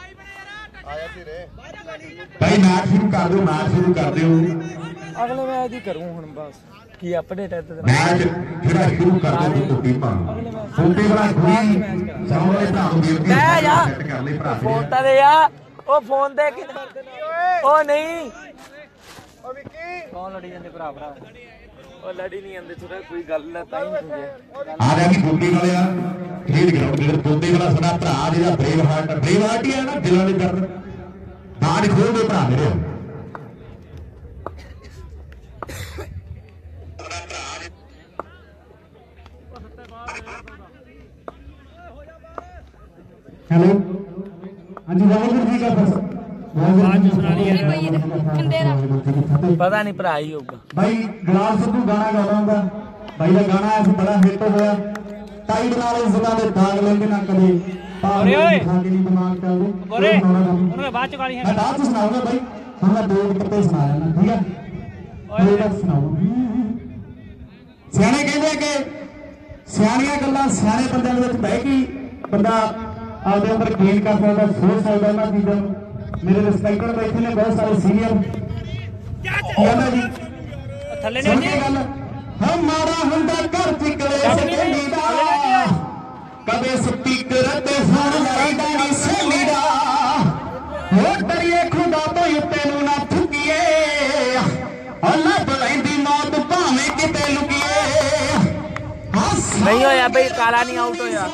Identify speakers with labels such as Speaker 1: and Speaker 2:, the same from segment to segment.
Speaker 1: भाई मैच शुरू कर दो, मैच शुरू कर दो।
Speaker 2: अगले मैच ही करूं हुण बस की अपडेट है ते
Speaker 1: मैच जेड़ा शुरू कर दो तो टीमां छोटे भरा खुली सामने भरा को बेनती
Speaker 2: बै जा
Speaker 1: सेट कर ले भरा
Speaker 2: फोन ता दे या ओ फोन दे कि ओ नहीं ओ विक्की कौन लड़ी जांदे भरा भरा ओ लड़ी नहीं आंदे थोड़ा कोई गल है ताई नहीं
Speaker 1: आ रहा कि गोदी वाले खेड ग्राउंड जेड़ा गोदी वाला साडा भरा जेड़ा ब्रेव हार्ट ही है ना दिलों दे दर्द दाड़ खोल दे भरा मेरे हेलो हाँ जी वालेकुम जी का
Speaker 2: पता नहीं भरा ही होगा
Speaker 1: भाई गुलाब सिद्धू गाना गाता हूँ भाई का गाना ऐसे बड़ा हिट होया टाइट नाल इस जगह पे दाग लेंगे ना कभी
Speaker 2: अरे ओए
Speaker 1: दिमाग चल दे
Speaker 2: अरे उन्होंने बाद च गाली है
Speaker 1: मैं बात सुनाऊंगा भाई हमने दो कितने सुनाया ना ठीक है दो बात सुनाऊंगा सियाने कहते हैं कि सियाणियां गल्लां सियाने बंदे दे विच बह के बंदा आपके ऊपर गेन कर सकता सोच सकता है चीजों मेरे रिस्पेक्टेड बैठे ने बहुत सारे सीनियर जी
Speaker 2: थल्ले नहीं
Speaker 1: गल हमारा हुंदा घर चिकले सहेली दा कदे स्पीकर ते फोन लाईदा नी सहेली दा हो डरिए खुदा तो उत्ते नू ना थुकीए अल्लाह बुलाईंदी मौत भावें किते लुकीए
Speaker 2: नहीं होया भाई काला नहीं आउट होया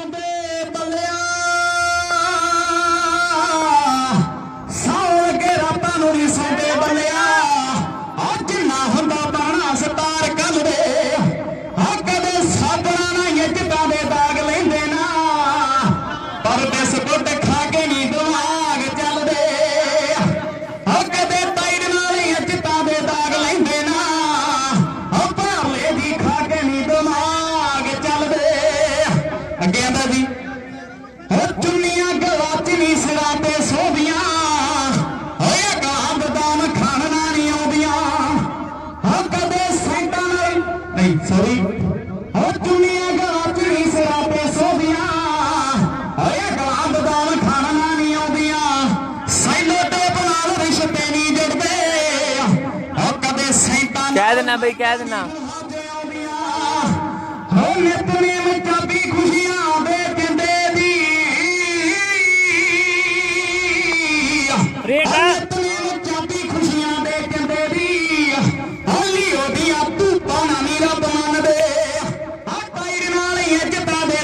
Speaker 1: सौंदे बलिया जिन्ना हुंदा बाणा सतार कल दे कदे साबणा ना इज्जतां दे दाग लैंदे ना पर बिस्कुट खा के नी दिमाग चलदे कदे ताईड नाल इज्जतां दे दाग लैंदे ना भाले दी खा के नी दिमाग चलदे अगे आंदा जी चुन्नियां गवाचनी सिरां ते सोभियां सॉरी और दुनिया गवाचनी सिरा पे सोदियां ओए गलांद दाल खाना नहीं आउंदियां सैलो टोप नाल रिश्ते नहीं जुड़दे और कदे सैंटा
Speaker 2: कह देना भाई कह देना
Speaker 1: हो नितने में चाबी खुशियां दे जिंदे दी
Speaker 2: रेटा
Speaker 1: चाबी खुशियां दे जिंदे दी होली ओदियां तू पाना नी रब मन दे टाइड नाल इज्जतां दे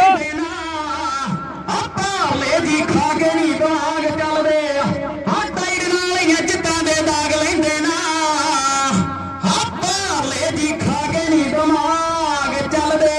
Speaker 1: भाले दी खा के नी दिमाग चलदे टाइड नाल इज्जतां दे दाग लैंदे ना भाले दी खा के नी दिमाग चलदे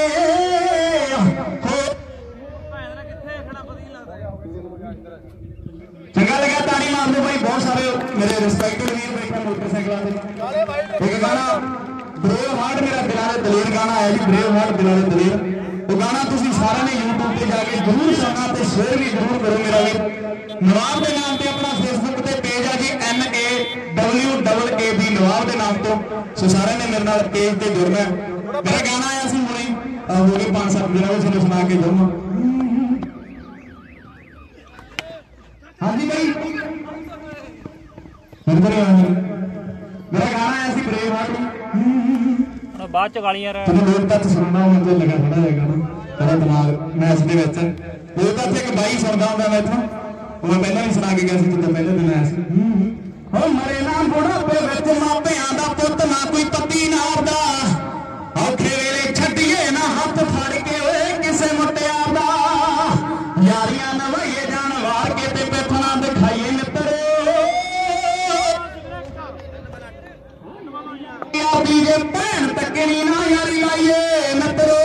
Speaker 1: चंगा लगा ताड़ी मार दो भाई बहुत सारे मेरे रिस्पेक्टेड वीर बैठे मोटरसाइकिल एक गाना ब्रेव हार्ट मेरा दिलाने दलेर गाना है जी ब्रेव हार्ट दिलाने दलेर वो गाना तुसी सारे ने यूट्यूब पे जाके जरूर सुनना ते शेयर भी जरूर करो मेरा वीर नवाब के नाम पे अपना फेसबुक पे पेज है जी NAWAAB नवाब के नाम तो सो सारे ने मेरे नाल पेज ते जुड़ना मेरा गाना आया सी हुणे हो गए 5-7 दिन वो सुना के जाऊंगा हाँ जी भाई मेरा गाना आया सी ब्रेव हार्ट
Speaker 2: बाद च गालियां
Speaker 1: लोग तक सुनना मुझे लगा थोड़ा जिहा गाना थोड़ा दिमाग मैच दे विच लोग तक एक बाई सुनदा हुंदा मैं इत्थों मैं पहला भी सुना के गया सी जिद्दां पहले दिन आया सी हो मरे ना बुढ़ापे विच मापियां दा पुੱਤ ना कोई पत्ती नारदा औखे वेले छड्डीए ना हत्थ फड़ के ओए किसे मुटियार दा यारियां नवाइए जान वार के ते पेठना दिखाइए मित्तरे यारी जे भैन तकनी ना यारी लाइए मित्तरे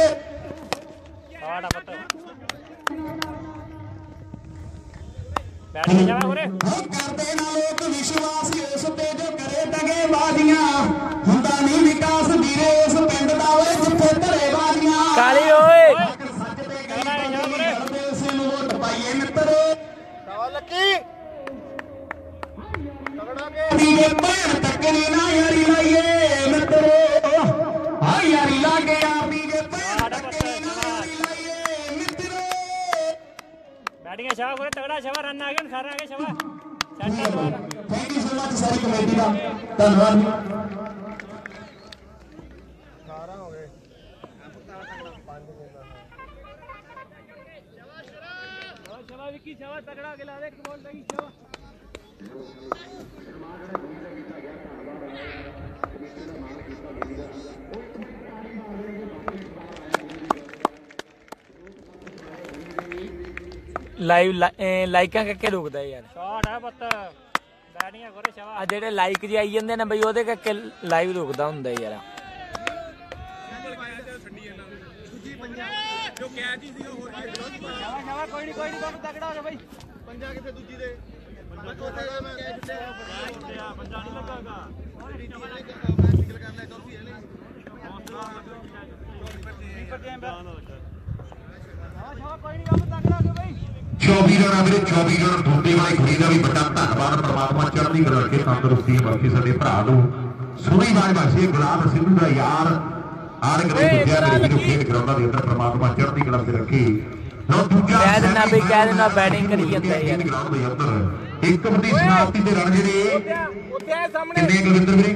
Speaker 2: बैठ जा ओरे
Speaker 1: करदे ना लोक विश्वास उस ते जो करे तगे बाजियां हुंदा नहीं विकास वीरे उस पिंड दा ओए जिथे धरे बाजियां
Speaker 2: काली ओए
Speaker 1: सच ते गए उसे नु वोट पाइए मित्तरे लकी तगड़ा के जे भैन तकनी ना यारी लाइए मित्तरे आ यारी लागे आप जे भैन तकनी ना यारी लाइए मित्तरे
Speaker 2: बैठ गया ਸ਼ਵਾ ਕੋਲੇ ਤਗੜਾ ਸ਼ਵਾ ਰਨ ਆ ਗਿਆ ਸਾਰਾ ਆ ਗਿਆ ਸ਼ਵਾ
Speaker 1: ਥੈਂਕ ਯੂ ਸੋ ਮਚ ਸਾਰੀ ਕਮੇਟੀ ਦਾ ਧੰਨਵਾਦ ਜੀ।
Speaker 3: 18 ਹੋ ਗਏ
Speaker 2: ਸ਼ਵਾ ਵਿੱਕੀ ਸ਼ਵਾ ਤਗੜਾ ਕੇ ਲਾ ਦੇ ਇੱਕ ਬੋਲ ਲੱਗੀ ਸ਼ਵਾ ਲਾਈਵ ਲਾਈਕਾਂ ਕਰਕੇ ਰੁਕਦਾ ਯਾਰ ਸ਼ਾਟ ਆ ਪੁੱਤ ਬੈਟਿੰਗ ਕੋਰੇ ਸ਼ਵਾ ਆ ਜਿਹੜੇ ਲਾਈਕ ਜੀ ਆਈ ਜਾਂਦੇ ਨੇ ਬਈ ਉਹਦੇ ਕਰਕੇ ਲਾਈਵ ਰੁਕਦਾ ਹੁੰਦਾ ਯਾਰ
Speaker 3: ਜੋ ਕੈਚ ਹੀ ਸੀ ਹੋਰ ਸ਼ਵਾ ਕੋਈ ਨਹੀਂ ਕੰਮ ਤਗੜਾ ਹੋ ਜਾ ਬਈ ਪੰਜਾ ਕਿੱਥੇ ਦੂਜੀ ਦੇ ਪੰਜਾ ਨਹੀਂ ਲੱਗਾਗਾ ਮੈਂ ਨਿਕਲ ਕਰ ਲੈ ਚੌਥੀ ਹੈ ਕੋਈ ਨਹੀਂ ਕੰਮ ਤਗੜਾ ਹੋ ਜਾ ਬਈ
Speaker 1: 24 ਰਨ ਆ ਵੀਰੇ 24 ਰਨ ਢੋਡੇ ਵਾਲੀ ਕੁੜੀ ਦਾ ਵੀ ਵੱਡਾ ਧੰਨਵਾਦ ਪ੍ਰਮਾਤਮਾ ਚੜ੍ਹਦੀ ਕਲਾ ਰੱਖੇ ਤੰਦਰੁਸਤੀ ਬਖਸ਼ੇ ਸਾਡੇ ਭਰਾ ਨੂੰ ਸੋਹਣੀ ਬਾਜ ਬਖਸ਼ੇ ਗੁਲਾਬ ਸਿੰਘੂ ਦਾ ਯਾਰ ਆਰ ਕਰੇ ਦੂਜਿਆ ਮੇਰੇ ਵੀਰੋ ਖੇਡ ਗਰਾਊਂਡਾਂ ਦੇ ਅੰਦਰ ਪ੍ਰਮਾਤਮਾ ਚੜ੍ਹਦੀ ਕਲਾ ਵਿੱਚ ਰੱਖੇ ਲੋ ਦੂਜਾ
Speaker 2: ਕਹਿ ਦੇਣਾ ਬਈ ਕਹਿ ਦੇਣਾ ਬੈਟਿੰਗ ਕਰੀ ਜਾਂਦਾ ਯਾਰ
Speaker 1: ਗਰਾਊਂਡ ਦੇ ਅੰਦਰ ਇੱਕ ਵੱਡੀ ਸਮਾਪਤੀ ਦੇ ਰਨ ਜਿਹੜੇ
Speaker 2: ਉੱਥੇ ਆ ਸਾਹਮਣੇ
Speaker 1: ਕਿੰਨੇ ਕੁਲਵਿੰਦਰ ਵੀਰੇ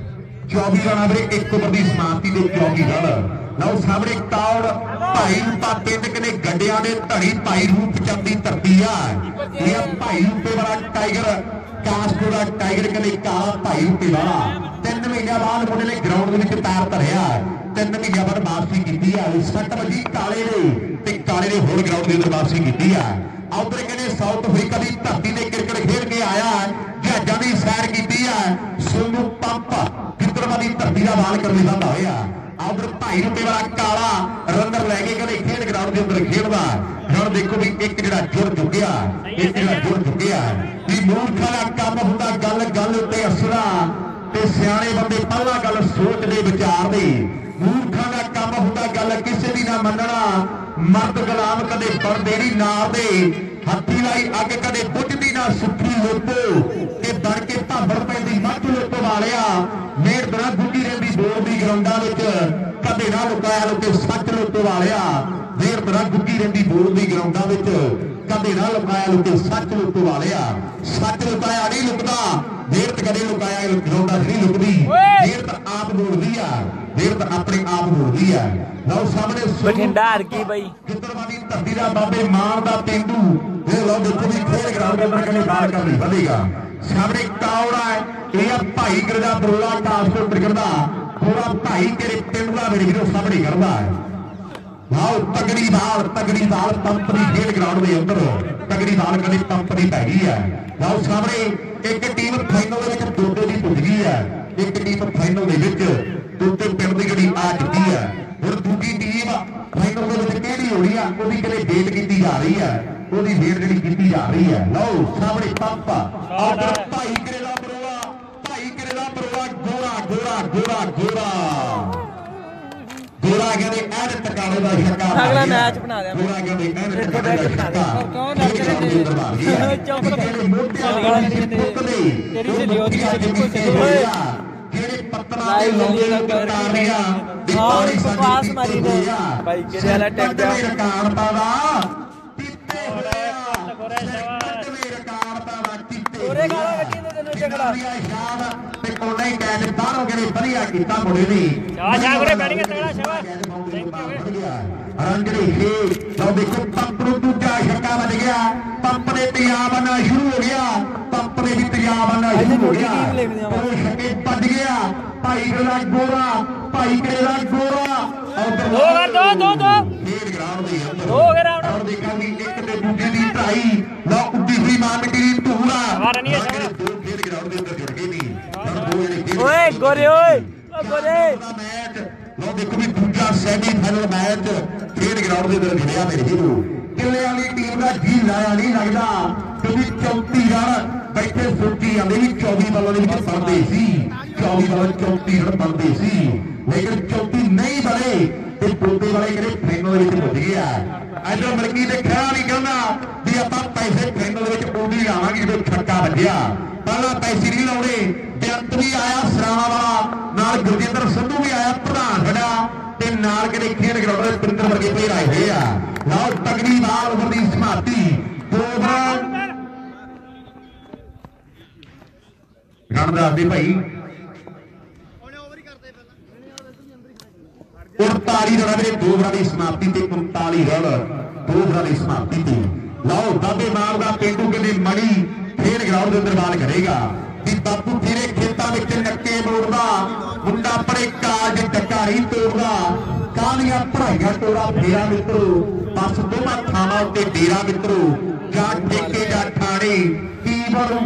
Speaker 1: 24 ਰਨ ਆ ਵੀਰੇ ਇੱਕ ਵੱਡੀ ਸਮਾਪਤੀ ਦੇ 24 ਰਨ ਲਓ ਸਾਹਮਣੇ ਕੌੜ ਭਾਈ ਰੂਪਾ ਪਿੰਡ ਕਨੇ ਗੱਡਿਆਂ ਦੇ ਧੜੀ ਭਾਈ ਰੂਪ ਚੰਦੀ ਧਰਤੀ ਆ ਇਹ ਭਾਈ ਰੂਪੇ ਵਾਲਾ ਟਾਈਗਰ ਕਾਸਕੋ ਦਾ ਟਾਈਗਰ ਕਨੇ ਕਾਲਾ ਭਾਈ ਰੂਪੇ ਵਾਲਾ 3 ਮਹੀਨਿਆਂ ਬਾਅਦ ਮੁੰਡੇ ਨੇ ਗਰਾਊਂਡ ਦੇ ਵਿੱਚ ਪੈਰ ਧਰਿਆ 3 ਮਹੀਨਿਆਂ ਬਾਅਦ ਵਾਪਸੀ ਕੀਤੀ ਆ 60 ਵਜੀ ਕਾਲੇ ਨੇ ਤੇ ਕਾਲੇ ਨੇ ਹੋਰ ਗਰਾਊਂਡ ਦੇ ਅੰਦਰ ਵਾਪਸੀ ਕੀਤੀ ਆ ਉਧਰ ਕਹਿੰਦੇ ਸਾਊਥ ਅਫਰੀਕਾ ਦੀ ਧਰਤੀ ਤੇ ਕ੍ਰਿਕਟ ਖੇਡ ਕੇ ਆਇਆ ਜਹਾਜ਼ਾਂ ਦੀ ਸੈਰ ਕੀਤੀ ਆ ਸੋਨੂ ਪੰਪ ਕਿਤਰਵਾ ਦੀ ਧਰਤੀ ਦਾ ਵਾਲ ਕਰਨੇ ਦਾ ਹੋਇਆ ਉਧਰ ਭਾਈ ਰੂਪੇ ਵਾਲਾ ਕਾਲਾ ਰਨਰ ਲੈ ਕੇ ਕਹਿੰਦੇ ਖੇਡ ਗਰਾਊਂਡ ਦੇ ਅੰਦਰ ਖੇਡਦਾ ਹੁਣ ਦੇਖੋ ਵੀ ਇੱਕ ਜਿਹੜਾ ਜੁੜ ਚੁੱਕਿਆ ਇੱਕ ਜਿਹੜਾ ਜੁੜ ਚੁੱਕਿਆ ਵੀ ਮੂਰਖਾਂ ਦਾ ਕੰਮ ਹੁੰਦਾ ਗੱਲ ਉੱਤੇ ਅਸਰਾ ਤੇ ਸਿਆਣੇ ਬੰਦੇ ਪਹਿਲਾਂ ਗੱਲ ਸੋਚਦੇ ਵਿਚਾਰਦੇ ਮੂਰਖਾਂ ਦਾ ਕੰਮ ਹੁੰਦਾ ਗੱਲ ਕਿਸੇ ਦੀ ਨਾ ਮੰਨਣਾ ਮਰਦ ਗੁਲਾਮ ਕਦੇ ਬਣਦੇ ਨਹੀਂ ਨਾਰ ਦੇ ਹੱਥੀ ਲਾਈ ਅੱਗ ਕਦੇ ਬੁੱਝਦੀ ਨਾ ਸੁੱਖੀ ਲੋਕੋ ਤੇ ਬਣ ਕੇ ਭਾਂਬੜ ਪੈਂਦੀ ਮੱਝ ਲੋਕੋ ਵਾਲਿਆ ਮੇੜ ਬਣਾ ਗੁੱਡੀ ਰਹਿੰਦੀ ਬੋਲ ਦੀ ਗਰਾਊਂਡਾਂ ਵਿੱਚ ਕਦੇ ਨਾ ਲੁਕਾਇਆ ਲੋਕੇ ਸੱਚ ਲੋਕੋ ਵਾਲਿਆ ਮੇੜ ਬਣਾ ਗੁੱਡੀ ਰਹਿੰਦੀ ਬੋਲ ਦੀ ਗਰਾਊਂਡਾਂ ਵਿੱਚ ਕਦੇ ਨਾ ਲੁਕਾਇਆ ਲੋਕੇ ਸੱਚ ਲੋਕੋ ਵਾਲਿਆ ਸੱਚ ਲੁਕਾਇਆ ਨਹੀਂ ਲੁਕਦਾ ਦੇਰ ਤੇ ਕਦੇ ਲੁਕਾਇਆ ਗਰਾਊਂਡਾਂ ਨਹੀਂ ਲੁਕਦੀ ਦੇਰ ਤਾਂ ਆਪ ਬੋਲਦੀ ਆ ਦੇਰ ਤਾਂ ਆਪਣੇ ਆਪ ਬੋਲਦੀ ਆ ਲਓ ਸਾਹਮਣੇ
Speaker 2: ਬਠਿੰਡਾ ਹਰ ਕੀ ਬਈ
Speaker 1: ਕਿਤਰਵਾਦੀ ਧਰਤੀ ਦਾ ਬਾਬੇ ਮਾਨ ਦਾ ਪਿੰਡੂ ਇਹ ਲਓ ਦੇਖੋ ਵੀ ਖੇਡ ਗਰਾਊਂਡ ਦੇ ਅੰਦਰ ਕਹਿੰਦੇ ਬਾਹਰ ਕਰਨੀ ਵਧੇਗਾ ਸਾਹਮਣੇ ਕੌੜਾ ਹੈ ਇਹ ਆ ਭਾਈ ਗਰਜਾ ਬਰੋਲਾ ਟਾਸਕੋ ਕ੍ਰਿਕਟ ਦਾ ਥੋੜਾ ਭਾਈ ਤੇਰੇ ਪਿੰਡ ਦਾ ਮੇਰੇ ਵੀਰੋ ਸਾਹਮਣੇ ਕਰਦਾ ਹੈ ਵਾਓ ਤਗੜੀ ਬਾਲ ਪੰਪ ਦੀ ਖੇਡ ਗਰਾਊਂਡ ਦੇ ਅੰਦਰ ਤਗੜੀ ਬਾਲ ਕਹਿੰਦੇ ਪੰਪ ਦੀ ਪੈ ਗਈ ਹੈ ਲਓ ਸਾਹਮਣੇ ਇੱਕ ਟੀਮ ਫਾਈਨਲ ਦੇ ਵਿੱਚ ਦੋਦੇ ਦੀ ਪੁੱਜ ਗਈ ਹੈ ਇੱਕ ਟੀਮ ਫਾਈਨਲ ਦੇ ਵਿੱਚ ਦੋਦੇ ਪਿੰਡ ਦੀ ਜਿਹੜੀ ਆ ਚੁੱਕੀ ਹੈ ਹੁਣ ਦੂਜੀ ਟੀਮ ਫਾਈਨਲ ਦੇ ਵਿੱਚ ਕਿਹੜੀ ਹੋਣੀ ਆ ਉਹਦੀ ਕਿਤੇ ਵੇਟ ਕੀਤੀ ਜਾ ਰਹੀ ਹੈ ਉਹਦੀ ਵੇਟ ਜਿਹੜੀ ਕੀਤੀ ਜਾ ਰਹੀ ਹੈ ਲਓ ਸਾਹਮਣੇ ਪੰਪ ਉਧਰ ਭਾਈ ਕਰੇਲਾ ਬਰੋਆ ਗੋਰਾ ਗੋਰਾ ਕਹਿੰਦੇ ਐਨ ਟਕਾਲੇ ਦਾ ਛੱਕਾ
Speaker 2: ਅਗਲਾ ਮੈਚ ਬਣਾ ਦਿਆਂ
Speaker 1: ਗੋਰਾ ਕਹਿੰਦੇ ਐਨ ਟਕਾਲੇ ਦਾ ਛੱਕਾ
Speaker 2: ਕੌਣ ਲੱਗ ਰਿਹਾ ਚੌਂਕ ਤੇਰੀ ਸਹੇਲੀ ਉਹਦੀ
Speaker 1: ਜਿਹੜੇ ਪੱਤਰਾਂ ਦੇ ਲੋਕ ਕਰਤਾ ਰਿਆ
Speaker 2: ਹਾਂ ਪਾਸ ਮਾਰੀ ਨੇ ਭਾਈ ਕਿਹਦੇ ਵਾਲਾ ਟੈਕ ਦਾ
Speaker 1: ਰਿਕਾਰਡ ਪਾਵਾ ਟਿੱਪੇ ਹੋਇਆ ਰਿਕਾਰਡ ਪਾਵਾ ਟਿੱਪੇ
Speaker 2: ਉਹਰੇ ਗਾਲਾਂ ਕੱਢੀ ਨੇ ਤੈਨੂੰ ਝਗੜਾ
Speaker 1: ਤੇ ਕੋਨੇ ਹੀ ਕਹਿ ਬਾਹਰੋਂ ਕਿਹੜੇ ਵਧੀਆ ਕੀਤਾ ਮੁੰਡੇ ਨੇ
Speaker 2: ਸ਼ਾਹ ਕੋਲੇ ਬੈਠੀ ਤਗੜਾ ਸ਼ਾਹ
Speaker 1: ਰੰਜੜੀ ਖੇ ਲਓ ਦੇਖੋ ਪੰਪ ਨੂੰ ਦੂਜਾ ਛੱਕਾ ਵੱਜ ਗਿਆ ਪੰਪ ਦੇ ਤੇਜ਼ਾਬ ਆਉਣਾ ਸ਼ੁਰੂ ਹੋ ਗਿਆ ਪੰਪ ਦੇ ਵੀ ਤੇਜ਼ਾਬ ਆਉਣਾ ਸ਼ੁਰੂ ਹੋ ਗਿਆ ਉਹ ਛੱਕੇ ਵੱਜ ਗਿਆ ਭਾਈ ਕਰੇਲਾ ਗੋਰਾ
Speaker 2: ਦੋ
Speaker 1: ਖੇਡ ਗਰਾਊਂਡ ਦੇ ਅੰਦਰ
Speaker 2: ਹੋ ਗਿਆ ਰਾਉਂਡ
Speaker 1: ਹੁਣ ਦੇਖਾਂਗੇ ਇੱਕ ਤੇ ਦੂਜੇ ਦੀ ਢਾਈ ਲਓ ਉੱਡੀ ਹੋਈ ਮਾਨਟੀ ਦੀ ਧੂਰਾ ਦੋ ਖੇਡ ਗਰਾਊਂਡ ਦੇ ਅੰਦਰ ਜੁੜ ਗਏ ਨੇ ਦੋ ਜਿਹੜੇ
Speaker 2: ਓਏ ਗੋਰੇ ਓਏ ਗੋਰੇ
Speaker 1: ਮੈਚ ਲਓ ਦੇਖੋ ਵੀ ਦੂਜਾ ਸੈਮੀ ਫਾਈਨਲ ਮੈਚ ਖੇਡ ਗਰਾਊਂਡ ਦੇ ਅੰਦਰ ਖੇਡਿਆ ਮੇਰੇ ਵੀਰੋ ਕਿੱਲੇ ਵਾਲੀ ਟੀਮ ਦਾ ਜੀ ਲਾਇਆ ਨਹੀਂ ਲੱਗਦਾ ਕਿਉਂਕਿ 34 ਰਨ ਬੈਠੇ ਸੋਚੀ ਜਾਂਦੇ ਵੀ 24 ਬਾਲਾਂ ਦੇ ਵਿੱਚ ਬਣਦੇ ਸੀ 24 ਬਾਲਾਂ 34 ਰਨ ਬਣਦੇ ਸੀ ਲੇਕਿਨ 34 ਨਹੀਂ ਬਣੇ ਤੇ ਦੋਦੇ ਵਾਲੇ ਜਿਹੜੇ ਫਾਈਨਲ ਦੇ ਵਿੱਚ ਪੁੱਜ ਗਿਆ ਇਧਰ ਮਲਕੀ ਦੇ ਖਿਆ ਨਹੀਂ ਕਹਿੰਦਾ ਵੀ ਆਪਾਂ ਪੈਸੇ ਫਾਈਨਲ ਦੇ ਵਿੱਚ ਪੂਰੀ ਲਾਵਾਂਗੇ ਜਦੋਂ ਛੱਕਾ ਵੱਜਿਆ ਪਹਿਲਾਂ ਪੈਸੇ ਨਹੀਂ ਲਾਉਣੇ ਬੇਅੰਤ ਵੀ ਆਇਆ ਸਰਾਣਾ ਵਾਲਾ ਨਾਲ ਗੁਰਜਿੰਦਰ ਸੰਧੂ ਵੀ ਆਇਆ ਪ੍ਰਧਾਨ ਸਾਡਾ ਤੇ ਨਾਲ ਕਿਹੜੇ ਖੇਡ ਗਰਾਊਂਡ ਦੇ ਪਿੰਦਰ ਵਰਗੇ ਪਲੇਅਰ ਆਏ ਹੋਏ ਆ ਲਓ ਤਗੜੀ ਬਾਲ ਉਪਰ ਦੀ ਸਮਾਪਤੀ ਰਣ ਦੱਸਦੇ ਭਾਈ 39 ਰਨ ਮੇਰੇ 2 ਓਵਰਾਂ ਦੀ ਸਮਾਪਤੀ ਤੇ 39 ਰਨ 2 ਓਵਰਾਂ ਦੀ ਸਮਾਪਤੀ ਤੇ ਲਓ ਬਾਬੇ ਮਾਨ ਦਾ ਪਿੰਡੂ ਕਹਿੰਦੇ ਮਣੀ ਫੇਰ ਗਰਾਊਂਡ ਦੇ ਅੰਦਰ ਬਾਲ ਕਰੇਗਾ ਵੀ ਬਾਪੂ ਤੇਰੇ ਖੇਤਾਂ ਵਿੱਚ ਨੱਕੇ ਮੋੜਦਾ ਮੁੰਡਾ ਪੜੇ ਕਾਜ ਟਕਾਰੀ ਤੋੜਦਾ ਕਾਹਦੀਆਂ ਪੜਾਈਆਂ ਤੋੜਾ ਫੇਰਾ ਮਿੱਤਰੋ ਬਸ ਦੋਵਾਂ ਥਾਵਾਂ ਉੱਤੇ ਡੇਰਾ ਮਿੱਤਰੋ ਜਾਂ ਠੇਕੇ ਜਾਂ ਠਾਣੇ ਕੀ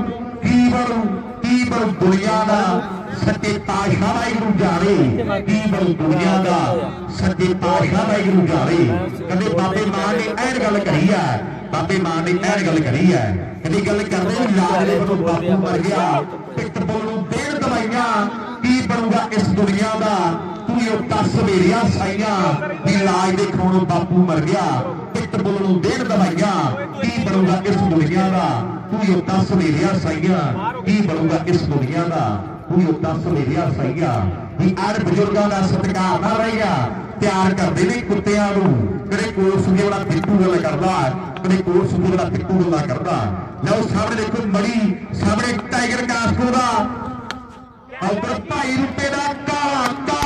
Speaker 1: ਬਣੂ ਦੁਨੀਆ ਦਾ ਸੱਚੇ ਪਾਤਸ਼ਾਹ ਵਾਹਿਗੁਰੂ ਜਾਣੇ ਕੀ ਬਣੂ ਦੁਨੀਆ ਦਾ ਸੱਚੇ ਪਾਤਸ਼ਾਹ ਵਾਹਿਗੁਰੂ ਜਾਣੇ ਕਦੇ ਬਾਬੇ ਮਾਨ ਨੇ ਇਹ ਗੱਲ ਕਹੀ ਹੈ ਬਾਬੇ ਮਾਨ ਨੇ ਇਹ ਗੱਲ ਕਹੀ ਹੈ ਕਦੀ ਗੱਲ ਕਰਦੇ ਲਾਜਲੇ ਤੋਂ ਬਾਪੂ ਮਰ ਗਿਆ ਪਿੱਟਬੁਲ ਨੂੰ ਦੇਣ ਦਵਾਈਆਂ ਕੀ ਬਣੂਗਾ ਇਸ ਦੁਨੀਆ ਦਾ ਤੂੰ ਉਹ ਦੱਸ ਮੇਰੀਆਂ ਸਾਈਆਂ ਵੀ ਲਾਜ ਦੇ ਖੋਣੋਂ ਬਾਪੂ ਮਰ ਗਿਆ ਪਿੱਟਬੁਲ ਨੂੰ ਦੇਣ ਦਵਾਈਆਂ ਕੀ ਬਣੂਗਾ ਇਸ ਦੁਨੀਆ ਦਾ ਤੂੰ ਉਹ ਦੱਸ ਮੇਰੀਆਂ ਸਾਈਆਂ ਕੀ ਬਣੂਗਾ ਇਸ ਦੁਨੀਆ ਦਾ ਤੂੰ ਉਹ ਦੱਸ ਮੇਰੀਆਂ ਸਾਈਆਂ ਵੀ ਆੜ ਬਜ਼ੁਰਗਾਂ ਦਾ ਸਤਿਕਾਰ ਨਾ ਰਹੇਗਾ ਪਿਆਰ ਕਰਦੇ ਨੇ ਕੁੱਤਿਆਂ ਨੂੰ ਕਦੇ ਕੋਲ ਸੁਗੇ ਵਾਲਾ ਪਿੱਟੂ ਗੱਲ ਕਰਦਾ ਕਦੇ ਕੋਲ ਸੁਗੇ ਵਾਲਾ ਪਿੱਟੂ ਗੱਲ ਕਰਦਾ ਲਓ ਸਾਹਮਣੇ ਦੇਖੋ ਮੜੀ ਸਾਹਮਣੇ ਟਾਈਗਰ ਕਾਸਕੋ ਦਾ ਉਧਰ ਭਾਈ ਰੁਪਏ ਦਾ ਕਾਲਾ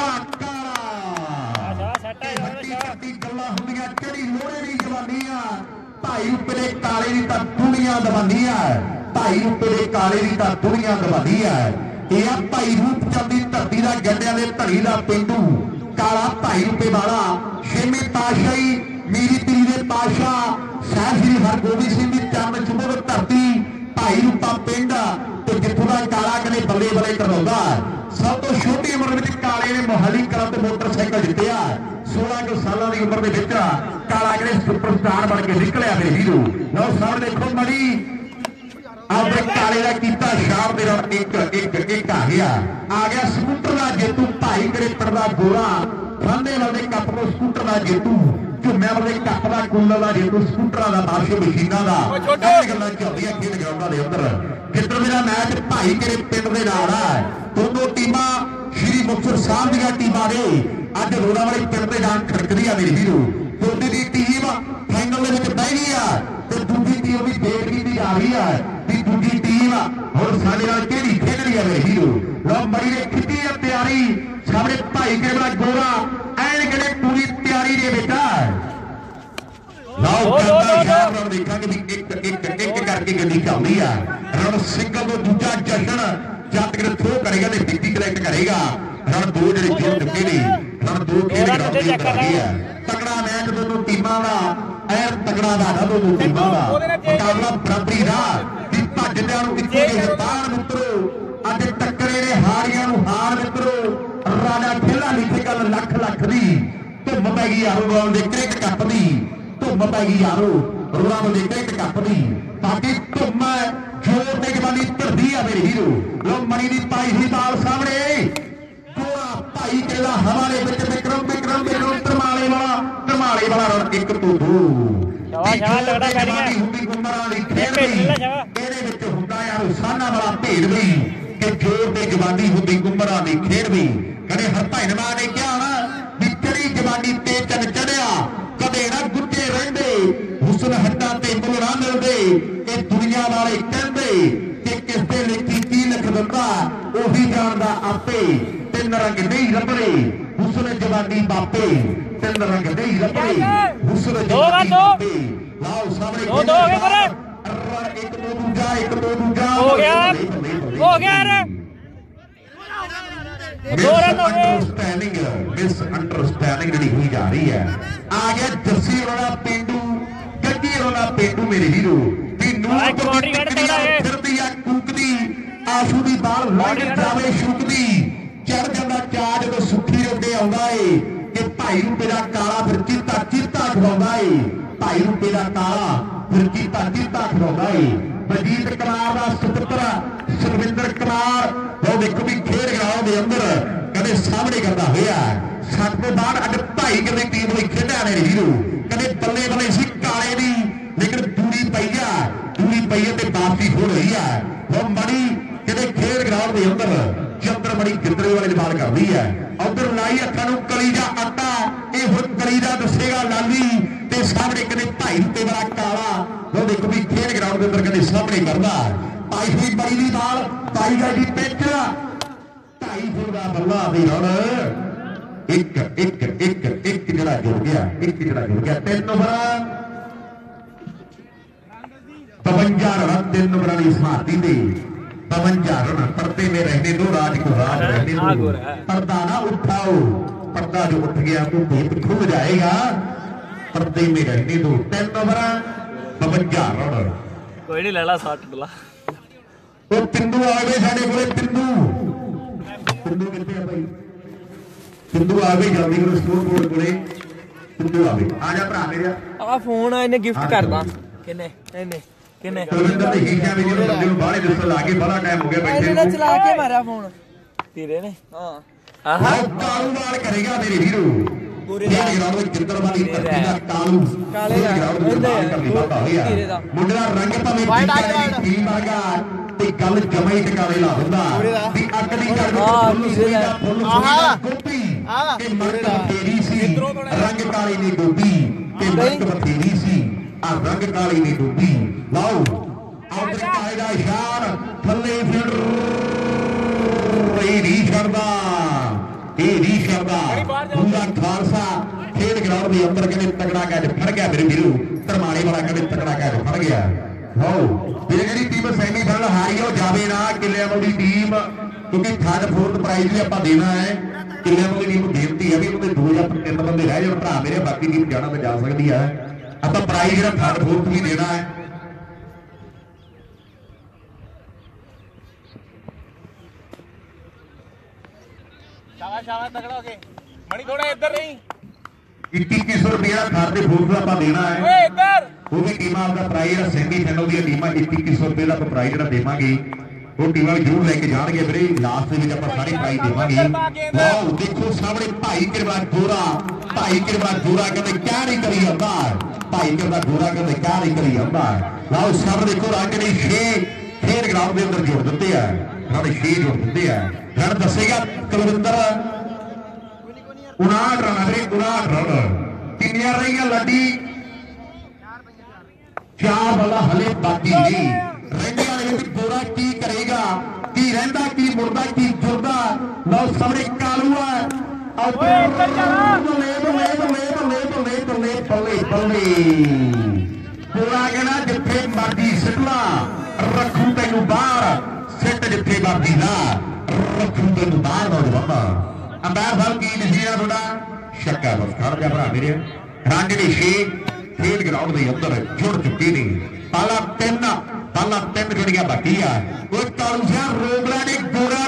Speaker 1: ਗੱਲਾਂ ਹੁੰਦੀਆਂ ਕਿਹੜੀ ਲੋੜੇ ਦੀ ਜਵਾਨੀ ਆ ਭਾਈ ਰੁਪਏ ਦੇ ਕਾਲੇ ਦੀ ਤਾਂ ਦੁਨੀਆ ਦਵਾਨੀ ਆ ਭਾਈ ਰੁਪਏ ਦੇ ਕਾਲੇ ਦੀ ਤਾਂ ਦੁਨੀਆ ਦਵਾਨੀ ਆ ਇਹ ਆ ਭਾਈ ਰੂਪ ਚੰਦ ਦੀ ਧਰਤੀ ਦਾ ਗੰਡਿਆਂ ਦੇ ਧੜੀ ਦਾ ਪਿੰਡੂ ਕਾਲਾ ਭਾਈ ਰੁਪਏ ਵਾਲਾ ਛੇਵੇਂ ਪਾਤਸ਼ਾਹੀ ਮੇਰੀ ਪੀਰੀ ਦੇ ਪਾਤਸ਼ਾਹ ਸਾਹਿਬ ਸ੍ਰੀ ਹਰਗੋਬਿੰਦ ਸਿੰਘ ਦੀ ਚਰਨ ਛੂਹ ਧਰਤੀ ਭਾਈ ਰੂਪਾ ਪਿੰਡ ਤੇ ਜਿੱਥੋਂ ਦਾ ਕਾਲਾ ਕਦੇ ਬੱਲੇ ਬੱਲੇ ਕਰਵਾਉਂਦਾ ਸਭ ਤੋਂ ਛੋਟੀ ਉਮਰ ਵਿੱਚ ਕਾਲੇ ਨੇ ਮੋਹਾਲੀ ਕਲੱਬ ਤੇ ਮੋਟਰਸਾਈਕਲ ਜਿੱਤਿਆ 16 ਸਾਲਾਂ ਦੀ ਉਮਰ ਦੇ ਵਿੱਚ ਕਾਲਾ ਕਦੇ ਸੁਪਰਸਟਾਰ ਬਣ ਕੇ ਨਿਕਲਿਆ ਮੇਰੇ ਵੀਰੋ ਲਓ ਸਾਹਮਣੇ ਦੇਖੋ ਮੜੀ ਆਪਣੇ ਕਾਲੇ ਦਾ ਕੀਤਾ ਸ਼ਾਮ ਦੇ ਨਾਲ ਇੱਕ ਆ ਗਿਆ ਸਕੂਟਰ ਦਾ ਜੇਤੂ ਭਾਈ ਕਰੇ ਪੜਦਾ ਗੋਰਾ ਫਾਂਦੇ ਵਾਲੇ ਕੱਪ ਤੋਂ ਸਕੂਟਰ ਦਾ ਜੇਤੂ ਝੁੰਮਿਆਂ ਵਾਲੇ ਕੱਪ ਦਾ ਕੁੱਲਰ ਦਾ ਜੇਤੂ ਸਕੂਟਰਾਂ ਦਾ ਬਾਸ਼ੇ ਮਸ਼ੀਨਾਂ ਦਾ ਇਹ ਗੱਲਾਂ ਚੱਲਦੀਆਂ ਖੇਡ ਗਰਾਊਂਡਾਂ ਦੇ ਅੰਦਰ ਜਿੱਧਰ ਮੇਰਾ ਮੈਚ ਭਾਈ ਕਰੇ ਪਿੰਡ ਦੇ ਨਾਲ ਆ ਦੋਨੋਂ ਟੀਮਾਂ ਸ਼੍ਰੀ ਮੁਕਤਸਰ ਸਾਹਿਬ ਦੀਆਂ ਟੀਮਾਂ ਨੇ ਅੱਜ ਰੋੜਾ ਵਾਲੀ ਪਿੰਡ ਦੇ ਨਾਲ ਖੜਕਦੀ ਆ ਮੇਰੇ ਵੀਰੋ ਦੋਨੇ ਦੀ ਟੀਮ ਫਾਈਨਲ ਦੇ ਵਿੱਚ ਬਹਿ ਗਈ ਆ ਤੇ ਦੂਜੀ ਟੀਮ ਵੀ ਦੇਖ ਦੀ ਆ ਰਹੀ ਆ ਵੀ ਦੂਜੀ ਟੀਮ ਹੁਣ ਸਾਡੇ ਨਾਲ ਕਿਹੜੀ ਖੇਡਣੀ ਆ ਮੇਰੇ ਵੀਰੋ ਲਓ ਮੜੀ ਨੇ ਕੀਤੀ ਆ ਤਿਆਰੀ ਸਾਹਮਣੇ ਭਾਈ ਕਰੇ ਵਾਲਾ ਗੋਰਾ ਐਨ ਕਿਹੜੇ ਪੂਰੀ ਤਿਆਰੀ ਦੇ ਵਿੱਚ ਲਓ ਰਣ ਦੇਖਾਂਗੇ ਵੀ ਇੱਕ ਕਰਕੇ ਗੱਡੀ ਚੱਲਦੀ ਆ ਰਣ ਸਿੰਗਲ ਤੋਂ ਦੂਜਾ ਜਸ਼ਨ ਜੱਟ ਕੇ ਥਰੋ ਕਰੇਗਾ ਤੇ ਵਿੱਕੀ ਕਲੈਕਟ ਕਰੇਗਾ ਰਣ ਦੋ ਜਿਹੜੇ ਜੋੜ ਚੁੱਕੇ ਨੇ ਰਣ ਦੋ ਖੇਡ ਕਰਦੇ ਆ ਤਕੜਾ ਮੈਚ ਦੋਨੋਂ ਟੀਮਾਂ ਦਾ ਐ ਤਕੜਾ ਦਾ ਦੋਨੋਂ ਟੀਮਾਂ ਦਾ ਮੁਕਾਬਲਾ ਬਰਾਬਰੀ ਦਾ ਵੀ ਭੱਜਦਿਆਂ ਨੂੰ ਇੱਕੋ ਜਿਹੇ ਬਾਹਰ ਮਿੱਤਰੋ ਅੱਜ ਟੱਕਰੇ ਨੇ ਹਾਰੀਆਂ ਨੂੰ ਹਾਰ ਮਿੱਤਰੋ ਰਾਜਾ ਖੇਲਾ ਲਿਖੇ ਗੱਲ ਲੱਖ ਦੀ ਧੁੰਮ ਪੈ ਗਈ ਯਾਰੋ ਰੋਲ ਦੇ ਕ੍ਰਿਕਟ ਕੱਪ ਦੀ ਧੁੰਮ ਪੈ ਗਈ ਯਾਰੋ ਰੋਲ ਦੇ ਕ੍ਰਿਕਟ ਕੱਪ ਦੀ ਬਾਕੀ ਧੁੰਮ ਜੋਰ ਦੇ ਜਵਾਨੀ ਧਰਦੀ ਆ ਮੇਰੇ ਵੀਰੋ ਲੋ ਮਣੀ ਦੀ ਪਾਈ ਸੀ ਬਾਲ ਸਾਹਮਣੇ ਗੋਰਾ ਭਾਈ ਕਿਹੜਾ ਹਵਾ ਦੇ ਵਿੱਚ ਵਿਕਰਮ ਧਰਮਾਲੇ ਵਾਲਾ ਰਣ 1 ਤੋਂ 2 ਸ਼ਾਬਾਸ਼ ਤਗੜਾ ਪੈ ਗਿਆ ਹੁੰਦੀ ਗੁੰਮਰਾਂ ਦੀ ਖੇਡ ਇਹਦੇ ਵਿੱਚ ਹੁੰਦਾ ਯਾਰ ਸਾਨਾ ਵਾਲਾ ਭੇਡ ਵੀ ਕਿ ਜੋਰ ਦੇ ਜਵਾਨੀ ਹੁੰਦੀ ਗੁੰਮਰਾਂ ਦੀ ਖੇਡ ਵੀ ਕਦੇ ਹਰਭਜਨਵਾ ਨੇ ਕਿਹਾ ਨਾ ਵੀ ਚੜੀ ਜਵਾਨੀ ਤੇ ਚੰਨ ਚੜਿਆ ਕਦੇ ਨਾ ਗੁੱਟੇ ਰਹਿੰਦੇ ਹੁਸਨ ਹੱਡਾਂ ਤੇ ਮੁੱਲ ਨਾ ਮਿਲਦੇ ਇਹ ਦੁਨੀਆ ਵਾਲੇ ਕਹਿੰਦੇ ਕਿ ਕਿਸ ਦੇ ਲਿਖੀ ਕੀ ਲਿਖ ਦਿੰਦਾ ਉਹੀ ਜਾਣਦਾ ਆਪੇ ਤਿੰਨ ਰੰਗ ਨਹੀਂ ਲੱਭਦੇ ਹੁਸਨ ਜਵਾਨੀ ਬਾਪੇ ਤਿੰਨ ਰੰਗ ਨਹੀਂ ਲੱਭਦੇ ਹੁਸਨ ਜਵਾਨੀ ਬਾਪੇ ਲਾਓ ਸਾਹਮਣੇ ਦੋ ਹੋ ਗਏ ਪਰ ਇੱਕ ਦੋ ਦੂਜਾ ਹੋ ਗਿਆ ਯਾਰ ਮਿਸਅੰਡਰਸਟੈਂਡਿੰਗ ਜਿਹੜੀ ਹੋਈ ਜਾ ਰਹੀ ਹੈ ਆ ਗਿਆ ਜੱਸੀ ਵਾਲਾ ਪਿੰਡੂ ਗੱਡੀ ਵਾਲਾ ਪਿੰਡੂ ਮੇਰੇ ਵੀਰੋ ਵੀ ਨੂਰ ਫਿਰਦੀ ਆ ਕੂਕਦੀ ਆਸੂ ਦੀ ਬਾਲ ਲੰਘ ਜਾਵੇ ਸ਼ੁਕਦੀ ਚੜ ਜਾਂਦਾ ਚਾਹ ਜਦੋਂ ਸੁੱਖੀ ਰੋਡੇ ਆਉਂਦਾ ਏ ਕਿ ਭਾਈ ਨੂੰ ਤੇਰਾ ਕਾਲਾ ਫਿਰ ਚੀਤਾ ਖਵਾਉਂਦਾ ਏ ਭਾਈ ਨੂੰ ਤੇਰਾ ਕਾਲਾ ਫਿਰ ਚੀਤਾ ਖਵਾਉਂਦਾ ਏ ਬਲਜੀਤ ਕੁਮਾਰ ਦਾ ਸੁਪੁੱਤਰ ਸੁਖਵਿੰਦਰ ਕੁਮਾਰ ਉਹ ਦੇਖੋ ਵੀ ਖੇਡ ਗਰਾਊਂਡ ਦੇ ਅੰਦਰ ਕਦੇ ਸਾਹਮਣੇ ਕਰਦਾ ਹੋਇਆ 60 ਤੋਂ ਬਾਅਦ ਅੱਜ ਭਾਈ ਕਦੇ ਟੀਮ ਲਈ ਖੇਡਿਆ ਨੇ ਵੀਰੋ ਕਦੇ ਬੱਲੇ ਸੀ ਕਾਲੇ ਦੀ ਲੇਕਿਨ ਦੂਰੀ ਪਈ ਤੇ ਵਾਪਸੀ ਹੋ ਰਹੀ ਆ ਉਹ ਮੜੀ ਕਦੇ ਖੇਡ ਗਰਾਊਂਡ ਦੇ ਅੰਦਰ ਚੰਦਰ ਮੜੀ ਗਿੱਦਰੇ ਵਾਲੇ ਦੀ ਬਾਲ ਕਰਦੀ ਹੈ ਉਧਰ ਲਾਈ ਅੱਖਾਂ ਨੂੰ ਕਲੀਜਾ ਆਟਾ ਇਹ ਹੁਣ ਕਲੀਜਾ ਦੱਸੇਗਾ ਲਾਲੀ ਤੇ ਸਾਹਮਣੇ ਕਦੇ ਭਾਈ ਤੇ ਬੜਾ ਕਾਲਾ ਉਹ ਦੇਖੋ ਵੀ नहीं करता पाई हुई बड़ी दी बाल पाई गई पिच 2.5 फुट का बल्ला दी रन एक एक एक एक जड़ा जुड़ गया 3 ओवर 52 रन 3 ओवर की समाप्ति दी 52 रन पर्दे में रहने दो राज को राज रहने दो पर्दा ना उठाओ पर्दा जो उठ गया तो भूत खुल जाएगा पर्दे में रहने दो 3 ओवर 52 रन
Speaker 2: कोई नहीं लड़ा 60 डला
Speaker 1: तो पिंडू आ गए साडे कोले पिंडू किथे आ भाई पिंडू आ गए जल्दी करो स्कोर बोर्ड कोले पिंडू आ गए आ जा भरा मेरे
Speaker 2: आ फोन ਇਹਨੇ ਗਿਫਟ ਕਰਦਾ ਕਿੰਨੇ ਕਿੰਨੇ
Speaker 1: ਕੁਲਵਿੰਦਰ ਦੇ ਹੀਸ਼ਾ ਵੀ ਜਿਹਨੂੰ ਬੰਦੇ ਨੂੰ ਬਾਹਲੇ ਦਿਸਣ ਲੱਗੇ ਬੜਾ ਟਾਈਮ ਹੋ ਗਿਆ ਬੈਠੇ
Speaker 2: ਇਹਨੇ ਚਲਾ ਕੇ ਮਾਰਿਆ ਫੋਨ ਤੇਰੇ ਨੇ ਹਾਂ ਆਹਾ
Speaker 1: ਕਾਲੂਵਾਲ ਕਰੇਗਾ ਮੇਰੇ ਵੀਰੋ ਪੂਰੇ ਗਰਾਊਂਡ ਵਿੱਚ ਜਿੱਤਰਵਾਲੀ ਧਰਤੀ ਦਾ ਕਾਲੇ ਗਰਾਊਂਡ ਵਿੱਚ ਬਾਹਰ ਕਰਨੀ ਬਾਬਾ ਹੋਇਆ ਮੁੰਡੇ ਦਾ ਰੰਗ ਭਾਵੇਂ ਟੀਮ ਵਰਗਾ ਤੇ ਗੱਲ ਜਮਾ ਹੀ ਟਿਕਾਣੇ ਲਾ ਦਿੰਦਾ ਵੀ ਅੱਗ ਦੀ ਫੁੱਲ ਆਹਾ ਗੋਪੀ ਕਿ ਮਰਦ ਬਥੇਰੀ ਸੀ ਰੰਗ ਕਾਲੀ ਨੇ ਡੋਬੀ ਕਿ ਮਰਦ ਬਥੇਰੀ ਸੀ ਆ ਰੰਗ ਕਾਲੀ ਨੇ ਡੋਬੀ ਲਾਓ ਆਉਂਦੇ ਕਾਲੇ ਦਾ ਇਸ਼ਾਰ ਥੱਲੇ ਫਿਰ ਇਹ ਨਹੀਂ ਛੱਡਦਾ ਪੂਰਾ ਖਾਲਸਾ ਖੇਡ ਗਰਾਊਂਡ ਦੇ ਅੰਦਰ ਕਹਿੰਦੇ ਤਗੜਾ ਕੱਢ ਫੜ ਗਿਆ ਮੇਰੇ ਵੀਰੋ ਧਰਮਾਣੇ ਵਾਲਾ ਕਹਿੰਦੇ ਤਗੜਾ ਕੱਢ ਫੜ ਗਿਆ ਹੋ ਵੀਰੇ ਜਿਹੜੀ ਟੀਮ ਸੈਮੀਫਾਈਨਲ ਹਾਰੀ ਉਹ ਜਾਵੇ ਨਾ ਕਿੱਲਿਆਂ ਵਾਲੀ ਟੀਮ ਕਿਉਂਕਿ ਥਰਡ ਫੋਰਥ ਪ੍ਰਾਈਜ਼ ਵੀ ਆਪਾਂ ਦੇਣਾ ਹੈ ਕਿੱਲਿਆਂ ਵਾਲੀ ਟੀਮ ਬੇਨਤੀ ਹੈ ਵੀ ਉਹਦੇ 2 ਜਾਂ 3 ਬੰਦੇ ਰਹਿ ਜਾਣ ਭਰਾ ਮੇਰੇ ਬਾਕੀ ਟੀਮ ਜਾਣਾ ਤਾਂ ਜਾ ਸਕਦੀ ਹੈ ਆਪਾਂ ਪ੍ਰਾਈਜ਼ ਜਿਹੜਾ ਥਰਡ ਫੋਰਥ ਵੀ ਦੇਣਾ ਹੈ
Speaker 3: शाबाश तगड़ा हो गए मणि थोड़ा इधर नहीं
Speaker 1: 2100 रुपये ਦਾ ਥਰਡ ਦੇ ਫੋਰਥ ਦਾ ਆਪਾਂ ਦੇਣਾ ਹੈ
Speaker 3: ओए इधर
Speaker 1: ਉਹ ਵੀ ਟੀਮਾਂ ਦਾ ਪ੍ਰਾਈਜ਼ ਸੈਮੀਫਾਈਨਲ ਦੀਆਂ ਟੀਮਾਂ 2100 ਰੁਪਏ ਦਾ ਪ੍ਰਾਈਜ਼ ਜਿਹੜਾ ਦੇਵਾਂਗੇ ਉਹ ਟੀਮਾਂ ਜ਼ਰੂਰ ਲੈ ਕੇ ਜਾਣਗੇ ਵੀਰੇ ਲਾਸਟ ਦੇ ਵਿੱਚ ਆਪਾਂ ਸਾਰੇ ਪ੍ਰਾਈਜ਼ ਦੇਵਾਂਗੇ ਵਾਓ ਦੇਖੋ ਸਾਹਮਣੇ ਭਾਈ ਕਿਰਵਾ ਗੋਰਾ ਕਹਿੰਦੇ ਕਿਆ ਨਹੀਂ ਕਰੀ ਜਾਂਦਾ ਭਾਈ ਕਿਰਵਾ ਗੋਰਾ ਕਹਿੰਦੇ ਕਿਆ ਨਹੀਂ ਕਰੀ ਜਾਂਦਾ ਲਾਓ ਸਾਹਮਣੇ ਦੇਖੋ ਰੰਗ ਨੇ 6 ਖੇਡ ਗਰਾਊਂਡ ਦੇ ਅੰਦਰ ਜੋੜ ਦਿੱਤੇ ਆ ਰਣ 6 ਜੋੜ ਦਿੱਤੇ ਆ ਰਣ ਦੱਸੇਗਾ ਕੁਲਵਿੰਦਰ 59 ਰਨ ਵੀਰੇ 59 ਰਨ ਕਿੰਨੀਆਂ ਰਹੀਆਂ ਲੱਡੀ 4 ਬੱਲਾ ਹਲੇ ਬਾਕੀ ਨਹੀਂ ਰਹਿੰਦੇ ਵਾਲੇ ਵਿੱਚ ਗੋਰਾ ਕੀ ਕਰੇਗਾ ਕੀ ਰਹਿੰਦਾ ਕੀ ਮੁਰਦਾ ਕੀ ਜੁਰਦਾ ਲਓ ਸਾਹਮਣੇ ਕਾਲੂ ਆ ਓਏ ਇੱਧਰ ਜਾ ਬੱਲੇ ਗੋਰਾ ਕਹਿੰਦਾ ਜਿੱਥੇ ਮਰਦੀ ਸਿੱਟਲਾ ਰੱਖੂ ਤੈਨੂੰ ਬਾਹਰ ਸਿੱਟ ਜਿੱਥੇ ਮਰਦੀ ਨਾ ਰੱਖੂ ਤੈਨੂੰ ਬਾਹਰ ਨੌਜਵਾਨਾ ਅੰਬਾਰ ਸਾਹਿਬ ਕੀ ਨਸੀਹਾ ਤੁਹਾਡਾ ਸ਼ੱਕਾ ਬਸ ਖੜ ਜਾ ਭਰਾ ਮੇਰੇ ਰੰਗ ਦੇ 6 ਖੇਡ ਗਰਾਊਂਡ ਦੇ ਅੰਦਰ ਜੁੜ ਚੁੱਕੇ ਨੇ ਪਾਲਾ 3 ਜਿਹੜੀਆਂ ਬਾਕੀ ਆ ਉਹ ਕਾਲੂ ਸਿਆ ਰੋਗਲਾ ਨੇ ਗੋਰਾ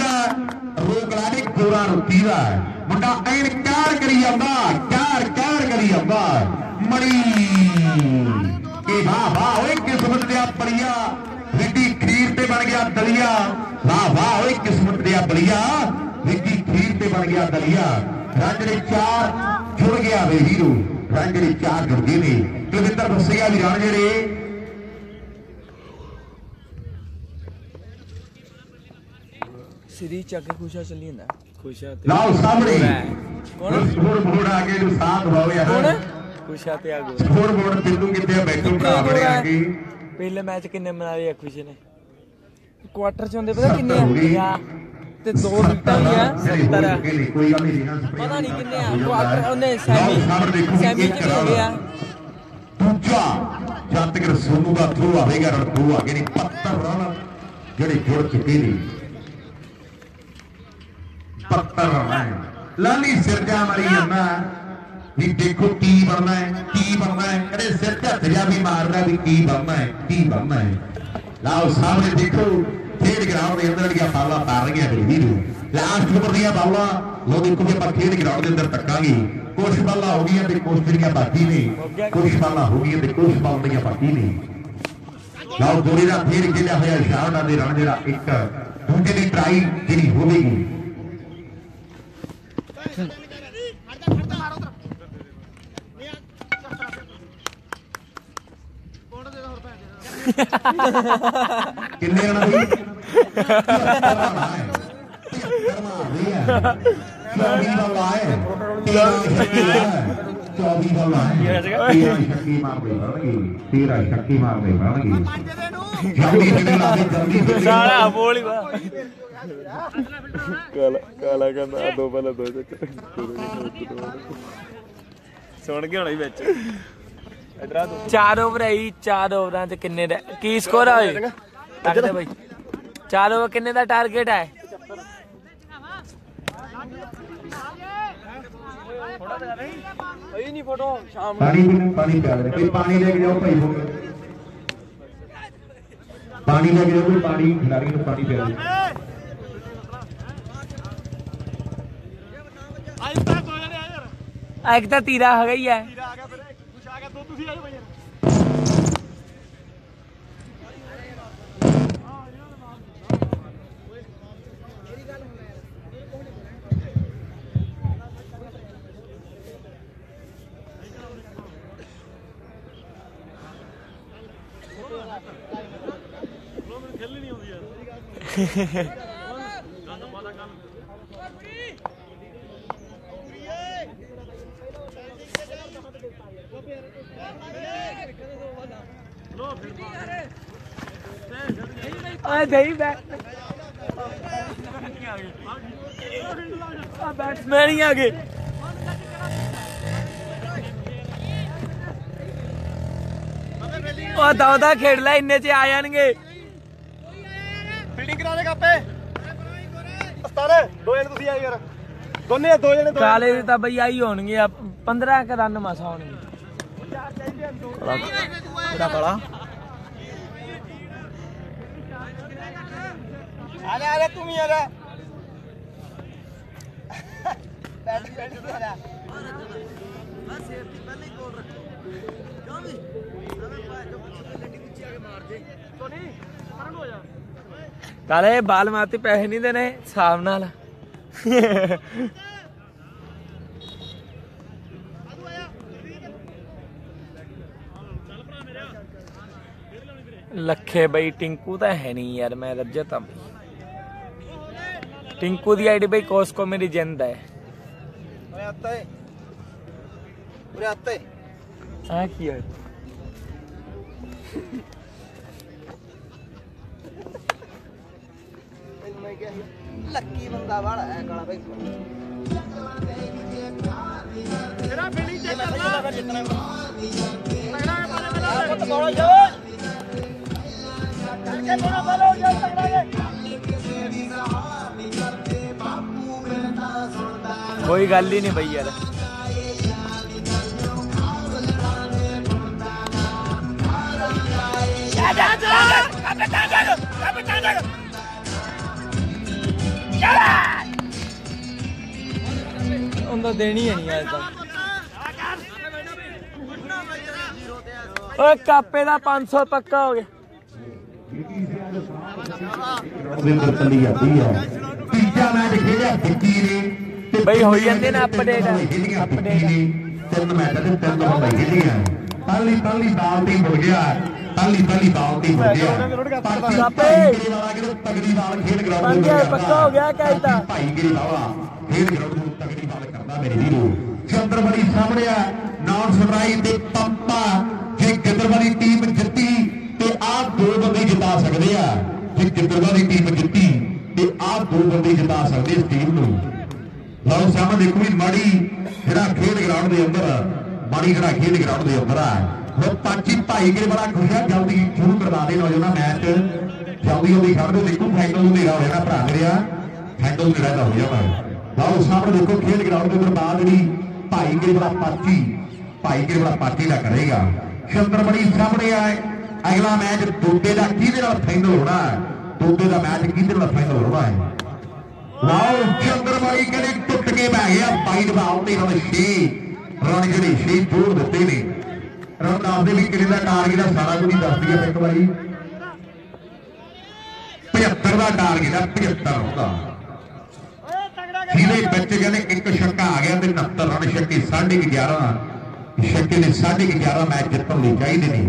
Speaker 1: ਰੋਕੀ ਦਾ ਮੁੰਡਾ ਐਨ ਕਾਰ ਕਰੀ ਜਾਂਦਾ ਕਰੀ ਜਾਂਦਾ ਮੜੀ ਇਹ ਵਾਹ ਓਏ ਕਿਸਮਤ ਦੇ ਬੜੀਆ ਵਿੱਡੀ ਖੀਰ ਤੇ ਬਣ ਗਿਆ ਦਲੀਆ ਵਾਹ ਓਏ ਕਿਸਮਤ ਦੇ ਬੜੀਆ ਵਿੱਡੀ ਖੀਰ ਤੇ ਬਣ ਗਿਆ ਦਲੀਆ ਰੰਗ ਦੇ 4 ਜੁੜ ਗਿਆ ਵੇ ਹੀਰੋ ਰੰਗ ਦੇ 4 ਜੁੜ ਗਏ ਨੇ ਕੁਲਵਿੰਦਰ ਦੱਸੇਗਾ ਵੀ ਰਣ ਜਿਹੜੇ
Speaker 2: ਸ੍ਰੀ ਚੱਕ ਕੇ ਖੁਸ਼ਾ ਚੱਲੀ ਜਾਂਦਾ ਖੁਸ਼ਾ ਤੇ
Speaker 1: ਲਾਓ ਸਾਹਮਣੇ
Speaker 2: ਕੌਣ
Speaker 1: ਸਕੋਰ ਬੋਰਡ ਆ ਕੇ ਨੂੰ ਸਾਥ ਦਵਾਓ ਯਾਰ
Speaker 2: ਕੌਣ ਖੁਸ਼ਾ ਤੇ ਆ ਗੋ
Speaker 1: ਸਕੋਰ ਬੋਰਡ ਪਿੰਡੂ ਕਿੱਥੇ ਬੈਠੂ ਭਰਾ ਬੜੇ ਆ ਗਏ
Speaker 2: ਪਹਿਲੇ ਮੈਚ ਕਿੰਨੇ ਬਣਾ ਲਏ ਖੁਸ਼ੀ ਨੇ ਕੁਆਟਰ ਚ ਹੁੰਦੇ ਪਤਾ ਕਿੰਨੇ ਆ ਤੇ 2 ਵਿਕਟਾਂ ਵੀ ਆ 70
Speaker 1: ਕੋਈ ਗੱਲ ਨਹੀਂ
Speaker 2: ਪਤਾ ਨਹੀਂ ਕਿੰਨੇ ਆ ਕੁਆਟਰ ਉਹਨੇ ਸੈਮੀ ਚ ਹੋ ਗਿਆ
Speaker 1: ਦੂਜਾ ਜਦ ਤੱਕ ਸੋਨੂ ਦਾ ਥਰੂ ਆਵੇਗਾ ਰਣ ਥਰੂ ਆ ਗਏ ਨੇ 70 ਰਨ ਜਿਹੜੇ ਜੁੜ ਚੁੱਕੇ ਨੇ 70 ਰਨ ਲਾਲੀ ਸਿਰਜਾ ਮਾਰੀ ਜਾਂਦਾ ਵੀ ਦੇਖੋ ਕੀ ਬਣਨਾ ਹੈ ਕਹਿੰਦੇ ਸਿਰ ਤੇ ਹੱਥ ਜਾ ਵੀ ਮਾਰਦਾ ਵੀ ਕੀ ਬਣਨਾ ਹੈ ਲਾਓ ਸਾਹਮਣੇ ਦੇਖੋ ਖੇਡ ਗਰਾਊਂਡ ਦੇ ਅੰਦਰ ਜਿਹੜੀਆਂ ਬਾਲਾਂ ਪਾਰ ਰਹੀਆਂ ਮੇਰੇ ਵੀਰੋ ਲਾਸਟ ਨੰਬਰ ਦੀਆਂ ਬਾਲਾਂ ਲੋ ਦੇਖੋ ਜੇ ਆਪਾਂ ਖੇਡ ਗਰਾਊਂਡ ਦੇ ਅੰਦਰ ਤੱਕਾਂਗੇ ਕੁਝ ਬਾਲਾਂ ਹੋ ਗਈਆਂ ਤੇ ਕੁਝ ਜਿਹੜੀਆਂ ਬਾਕੀ ਨੇ ਕੁਝ ਬਾਲਾਂ ਹੋ ਗਈਆਂ ਤੇ ਕੁਝ ਬਾਲਾਂ ਦੀਆਂ ਬਾਕੀ ਨੇ ਲਾਓ ਗੋਲੀ ਦਾ ਫੇਰ ਖੇਡਿਆ ਹੋਇਆ ਸ਼ਾਹਨਾ ਦੇ ਰਣ ਜਿਹੜਾ ਇੱਕ ਦੂਜੇ ਦੀ ਟਰਾਈ ਜਿਹੜੀ ਹੋਵੇਗੀ ਕਿੰਨੇ ਰਣ ਹੋਈ 24 ਬੱਲਾ ਹੈ 24 ਬੱਲਾ ਹੈ 13 ਛੱਕੀ ਮਾਰਦੇ ਬਣਨਗੇ ਜਲਦੀ ਜਲਦੀ ਜਲਦੀ
Speaker 2: ਸਾਲਾ ਬੋਲ ਹੀ ਵਾ
Speaker 3: ਕਾਲਾ ਕਹਿੰਦਾ ਦੋ ਪਹਿਲਾਂ ਦੋ ਚੱਕਰ ਸੁਣ ਕੇ ਹੋਣਾ ਹੀ ਵਿੱਚ ਇਧਰ ਆ
Speaker 2: 4 ਓਵਰ ਆਈ 4 ਓਵਰਾਂ ਚ ਕਿੰਨੇ ਕੀ ਸਕੋਰ ਆ ਓਏ ਤੱਕ ਦੇ ਬਾਈ 4 ਓਵਰ ਕਿੰਨੇ ਦਾ ਟਾਰਗੇਟ ਹੈ
Speaker 3: ਨਹੀਂ ਫੋਟੋ ਸ਼ਾਮ
Speaker 1: ਪਾਣੀ ਪਿਆ ਦੇ ਕੋਈ ਪਾਣੀ ਲੈ ਕੇ ਜਾਓ ਭਾਈ ਹੋ ਪਾਣੀ ਲੈ ਕੇ ਜਾਓ ਕੋਈ ਪਾਣੀ ਖਿਡਾਰੀ ਨੂੰ ਪਾਣੀ ਪਿਆ ਦੇ
Speaker 2: ਇੱਕ ਤਾਂ ਤੀਰਾ ਹੈਗਾ ਹੀ ਹੈ
Speaker 3: ਆ ਗਿਆ ਫਿਰ ਕੁਛ ਆ ਗਿਆ ਦੋ ਤੁਸੀਂ ਆ ਜਾਓ ਭਾਈ ਖੇਲਣੀ ਨਹੀਂ ਆਉਂਦੀ ਯਾਰ ਗੰਦ ਪਾਦਾ ਕੰਮ
Speaker 2: ਆ ਦਈ ਬੈ ਆ ਬੈਟਸਮੈਨ ਹੀ ਆ ਗਏ ਉਹ ਦੌਦਾ ਖੇਡ ਲੈ ਇੰਨੇ ਚ ਆ ਜਾਣਗੇ
Speaker 3: ਫੀਲਡਿੰਗ ਕਰਾ ਦੇ ਕਾਪੇ ਉਸਤਾਦ ਦੋ ਜਣੇ ਤੁਸੀਂ ਆਏ ਯਾਰ ਦੋਨੇ ਦੋ ਜਣੇ
Speaker 2: ਕਾਲੇ ਦੇ ਤਾਂ ਬਈ ਆਈ ਹੋਣਗੇ 15 ਕ ਰਨ ਮਸਾ ਹੋਣਗੇ
Speaker 3: ਕਿਹੜਾ ਕਾਲਾ ਆ ਲੈ ਤੂੰ ਵੀ ਯਾਰ ਬੈਟ ਆ ਲੈ ਬਸ ਸੇਫਟੀ ਪਹਿਲਾਂ ਹੀ ਕੋਲ ਰੱਖੋ ਕਿਉਂ ਵੀ ਗੱਡੀ ਪਿੱਛੇ ਆ ਕੇ ਮਾਰ ਦੇ ਟੋਨੀ ਕਰਨ ਹੋ ਜਾ
Speaker 2: ਕਾਲੇ ਬਾਲ ਮਾਰਤੇ ਪੈਸੇ ਨਹੀਂ ਦੇਣੇ ਹਿਸਾਬ ਨਾਲ ਲੱਖੇ ਬਈ ਟਿੰਕੂ ਤਾਂ ਹੈ ਨਹੀਂ ਯਾਰ ਮੈਂ ਰੱਜਤ ਆ ਬਈ टिंकू दी आईडी भाई कोस्को मेरी जिंद है की है
Speaker 3: लक्की बंदा वाला है काला भाई तेरा फील्डिंग चेक करना जितना तगड़ा है पाले वाला मत बोलो जाओ करके बोलो बोलो जाओ तगड़ा है
Speaker 2: कोई गल ही नहीं भाई यार उन्हें देनी है नहीं आज तक कापे का 500 पक्का हो गया
Speaker 1: तीजा मैच खेलिया बिक्की ने
Speaker 2: भाई हो जाते ना अपडेट
Speaker 1: तीन मैच ते तीन बंदे खेलिया पहली बाल टीम हो गया पहली बाल टीम हो गया तगड़ी बाल खेल ग्राउंड
Speaker 2: पक्का हो गया कहता
Speaker 1: भाई गिरी बावा खेल ग्राउंड में तगड़ी बाल करता मेरे वीरो चंद्रबड़ी सामने नॉन स्ट्राइक ते पंपा जे गिद्दरबाड़ी टीम जित्ती ते आप दो बंदे जिता सकते हैं जे गिद्दरबाड़ी टीम जित्ती ते आप दो बंदे जिता सकते इस टीम को ਲਓ ਸਾਹਮਣੇ ਦੇਖੋ ਵੀ ਮਾੜੀ ਜਿਹੜਾ ਖੇਡ ਗਰਾਊਂਡ ਦੇ ਅੰਦਰ ਮਾੜੀ ਜਿਹੜਾ ਖੇਡ ਗਰਾਊਂਡ ਦੇ ਅੰਦਰ ਆ ਉਹ ਪਾਚੀ ਭਾਈ ਕੇ ਬੜਾ ਖੁਸ਼ ਆ ਜਲਦੀ ਸ਼ੁਰੂ ਕਰਵਾ ਦੇ ਨੌਜਵਾਨਾਂ ਮੈਚ ਜਲਦੀ ਖੜ ਦੋ ਦੇਖੋ ਫਾਈਨਲ ਨੂੰ ਨੇੜਾ ਹੋ ਜਾਣਾ ਭਰਾ ਮੇਰਿਆ ਫਾਈਨਲ ਨੂੰ ਨੇੜਾ ਹੋ ਜਾਣਾ ਲਓ ਸਾਹਮਣੇ ਦੇਖੋ ਖੇਡ ਗਰਾਊਂਡ ਦੇ ਅੰਦਰ ਬਾਲ ਜਿਹੜੀ ਭਾਈ ਕੇ ਬੜਾ ਪਾਰਟੀ ਦਾ ਕਰੇਗਾ ਚੰਦਰਮਣੀ ਸਾਹਮਣੇ ਆਏ ਅਗਲਾ ਮੈਚ ਦੋਦੇ ਦਾ ਕਿਹਦੇ ਨਾਲ ਫਾਈਨਲ ਹੋਣਾ ਦੋਦੇ ਦਾ ਮੈਚ ਕਿਹਦੇ ਨਾਲ ਫਾਈਨਲ ਹੋਣਾ ਹੈ ਲਾਓ ਚੰਦਰਮਾਈ ਕਹਿੰਦੇ ਟੁੱਟ ਕੇ ਬਹਿ ਗਿਆ 22 ਦਬਾਅ ਤੇ ਹੁਣ 6 ਰਨ ਜਿਹੜੇ 6 ਜੋੜ ਦਿੱਤੇ ਨੇ ਰਨ ਦੱਸਦੇ ਵੀ ਕਿੰਨੇ ਦਾ ਟਾਰਗੇਟ ਆ ਸਾਰਾ ਕੁਝ ਦੱਸਦੀ ਹੈ ਇੱਕ ਵਾਰੀ 75 ਦਾ ਟਾਰਗੇਟ ਆ 75 ਹੁੰਦਾ ਜਿਹਦੇ ਵਿੱਚ ਕਹਿੰਦੇ ਇੱਕ ਛੱਕਾ ਆ ਗਿਆ ਤੇ 69 ਰਨ ਛੱਕੇ 11.5 ਛੱਕੇ ਦੇ 11.5 ਮੈਚ ਜਿੱਤਣ ਲਈ ਚਾਹੀਦੇ ਨੇ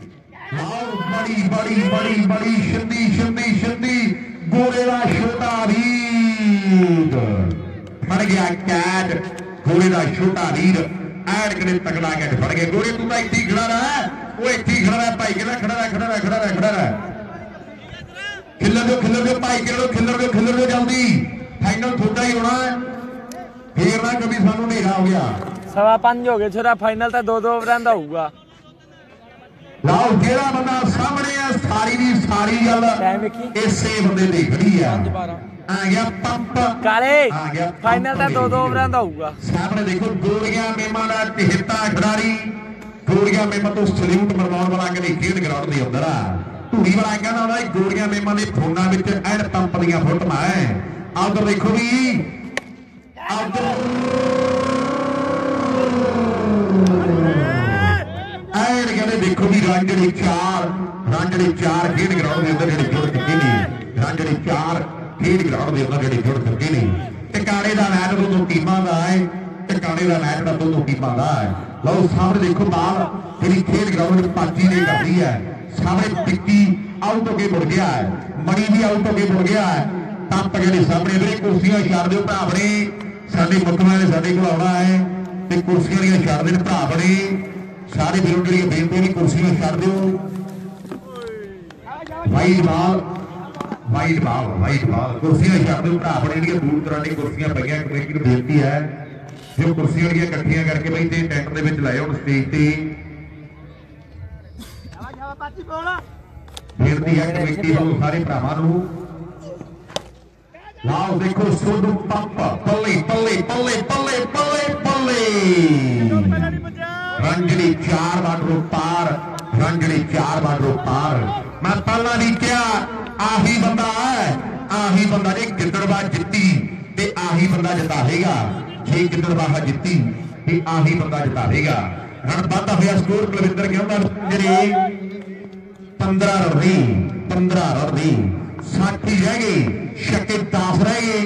Speaker 1: ਲਾਓ ਬੜੀ ਛਿੰਦੀ ਗੋਲੇ ਦਾ ਛੋਟਾ ਵੀਰ ਫੜ ਗਿਆ ਕੈਚ ਗੋਲੇ ਦਾ ਛੋਟਾ ਵੀਰ ਐਡ ਕਰੇ ਤਗੜਾ ਕੈਚ ਫੜ ਗਿਆ ਗੋਲੇ ਤੂੰ ਤਾਂ ਇੱਥੇ ਖੜਾ ਰਹਾ ਉਹ ਇੱਥੇ ਖੜਾ ਰਹਾ ਭਾਈ ਕਹਿੰਦਾ ਖੜਾ ਰਹਾ खिलर दो भाई खिलर दो जल्दी फाइनल थोड़ा ही होना है फिर ना कभी सानू नेरा हो गया
Speaker 2: 5:15 हो गए छोरा फाइनल तो 2-2 ओवरां दा होऊगा
Speaker 1: लाओ जेड़ा बंदा सामने है सारी दी सारी गल इसे बंदे दी खड़ी है आ गया पंप
Speaker 2: काले फाइनल तो 2-2 ओवरां दा होऊगा
Speaker 1: सामने देखो गोलियां मेमा दा चहेता खिडारी गोलियां मेमा तो सल्यूट मरवाउण वाला कहंदे खेड ग्राउंड दे अंदर आ धूड़ी वाला कहंदा हुंदा गोलियां मेमा दे फोनां विच एंड पंप दीयां फोटोआं है उधर देखो भी कहते देखो भी रन जे 4 खेड ग्राउंड के अंदर जो जुड़ चुके हैं रन जे 4 खेड ग्राउंड के अंदर जो जुड़ चुके हैं टिकाने का मैच दोनों टीमों का है टिकाने का मैच दोनों टीमों का है लो सामने देखो बाल जी खेड ग्राउंड पाची ने कर दी है सामने टिक्की आउट होके मुड़ गया है मणि भी आउट होके मुड़ गया है पंप कहते सामने मेरे कुर्सियां छड़ दो भरा बने साडे मुकमा ने साडे कोल आउणा है ते कुर्सियां छड़ देन भरा बने सारे विरोध जी बेनती भी कुर्सियां छड़ दो वाइट बाल कुर्सियां छड़ दो भरा बने जी दूर दरानी कुर्सियां पईयां कमेटी नूं बेनती है जो कुर्सियां जी इकट्ठियां करके बई ते टेंट दे विच लाए हुण स्टेज ते बेनती है कमेटी नूं सारे भरावां नूं लाओ देखो सोनू पंप पल्ले रंजनी 4 बाडरों पार मैं पहला नहीं क्या आही बंदा है आही बंदा जे गिद्दड़बाह जित्ती ते आही बंदा जिताएगा जे गिद्दड़बाह जित्ती ते आही बंदा जिताएगा रन वाधा होया स्कोर कुलविंदर कहंदा जेरे 15 रन नहीं 60 रह गए छक्के 10 रह गए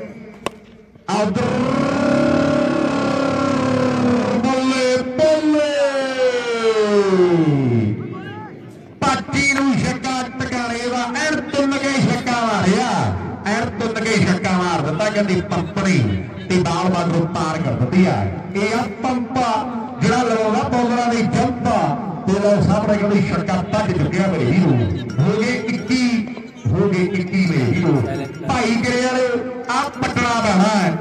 Speaker 1: पाची छक्का टकाने का एन तुन के छक्का मारिया छक्का मार दिता कहती पंपनी बाल बाडरों पार कर दी है यह पंप जरा लगा बॉलर की जंप तो सामने कहती छक्का भज चुकिया मेरे हीरो हो गए 21 में हीरो भाई गिरे वाले आ पटना पैना है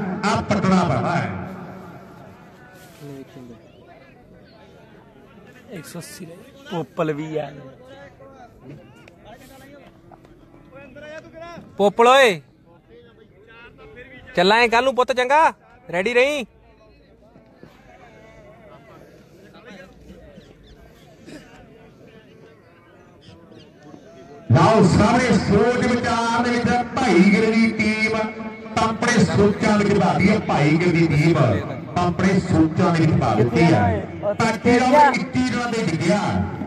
Speaker 2: पोपल भी है पोपल ओए चल कल नूं पुत चंगा रेडी रही
Speaker 1: लाओ सारे सोच विचार भाई गिर की टीम अपने सोचा निभा दी है भाई गिर की टीम अपने सोचा निभा दी है ताकि 21 रन से डिग्या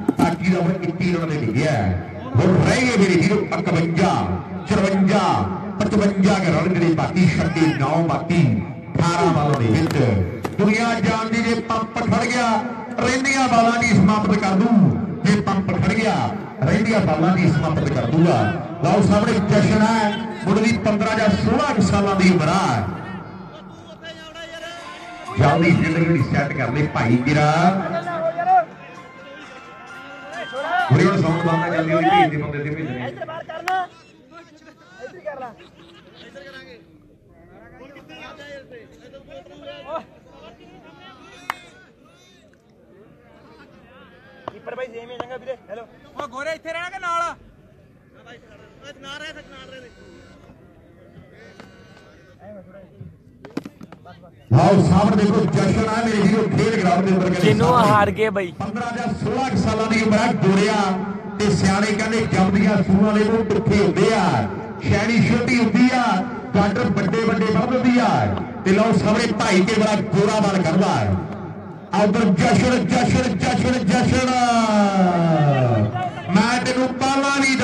Speaker 1: और रह गए मेरे हीरो 51 54 55 के रन ਜਿਹੜੇ ਬਾਕੀ 9 ਬਾਕੀ 18 ਬਾਲਾਂ ਦੇ ਵਿੱਚ ਦੁਨੀਆ ਜਾਣਦੀ ਜੇ ਪੰਪ ਖੜ ਗਿਆ ਰਹਿੰਦੀਆਂ ਬਾਲਾਂ ਦੀ ਸਮਾਪਤ ਕਰ ਦੂ ਜੇ ਪੰਪ ਖੜ ਗਿਆ ਰਹਿੰਦੀਆਂ ਬਾਲਾਂ ਦੀ ਸਮਾਪਤ ਕਰ ਦੂਗਾ ਲਓ ਸਾਹਮਣੇ ਜਸ਼ਨ ਹੈ ਮੁੰਡੇ ਦੀ 15 ਜਾਂ 16 ਸਾਲਾਂ ਦੀ ਉਮਰ ਹੈ ਜਲਦੀ ਜ਼ਿੰਦਗੀ ਸੈੱਟ ਕਰ ਲੈ ਭਾਈ ਗਿਰਾ ਪੂਰੀ ਹੁਣ ਸਾਊਂਡ ਬੰਦ ਜਲਦੀ ਹੋਈ ਭੇਜ ਦੇ ਬੰਦੇ ਤੇ ਭੇਜਣੇ ਇੱਧਰ ਬਾਹਰ ਕਰਨਾ ਇੱਧਰ ਕਰ ਲਾ ਇੱਧਰ ਕਰਾਂਗੇ ਹੁਣ ਕਿੱਥੇ ਆ ਜਾ ਇੱਥੇ ਕੀਪਰ ਭਾਈ ਸੇਮ ਹੀ ਚੰਗਾ ਵੀਰੇ ਹੈਲੋ ਓ ਗੋਰੇ ਇੱਥੇ ਰਹਿਣਾ ਕਿ ਨਾਲ ਹਾਂ ਭਾਈ ਨਾਲ ਰਹੇ आओ सामने देखो जशन है मेरे हीरो खेल ग्राउंड के अंदर
Speaker 2: जिन्हों हार गए भाई
Speaker 1: 15 ਜਾਂ 16 ਸਾਲਾਂ ਦੀ ਉਮਰ ਹੈ ਗੋਰਿਆ ਤੇ ਸਿਆਣੇ ਕਹਿੰਦੇ ਜੰਮਦੀਆਂ ਸੂਆਂ ਦੇ ਨੂੰ ਟੁੱਠੇ ਹੁੰਦੇ ਆ ਸ਼ੈਣੀ ਛੋਟੀ ਹੁੰਦੀ ਆ ਗਾਡਰ ਵੱਡੇ ਵੱਧਦੀ ਆ ਤੇ ਲਓ ਸਾਹਮਣੇ ਭਾਈ ਕੇ ਬੜਾ ਗੋਰਾ ਬਣ ਕਰਦਾ ਹੈ ਉਧਰ ਜਸ਼ਨ ਮੈਂ ਤੈਨੂੰ ਪਹਿਲਾਂ ਵੀ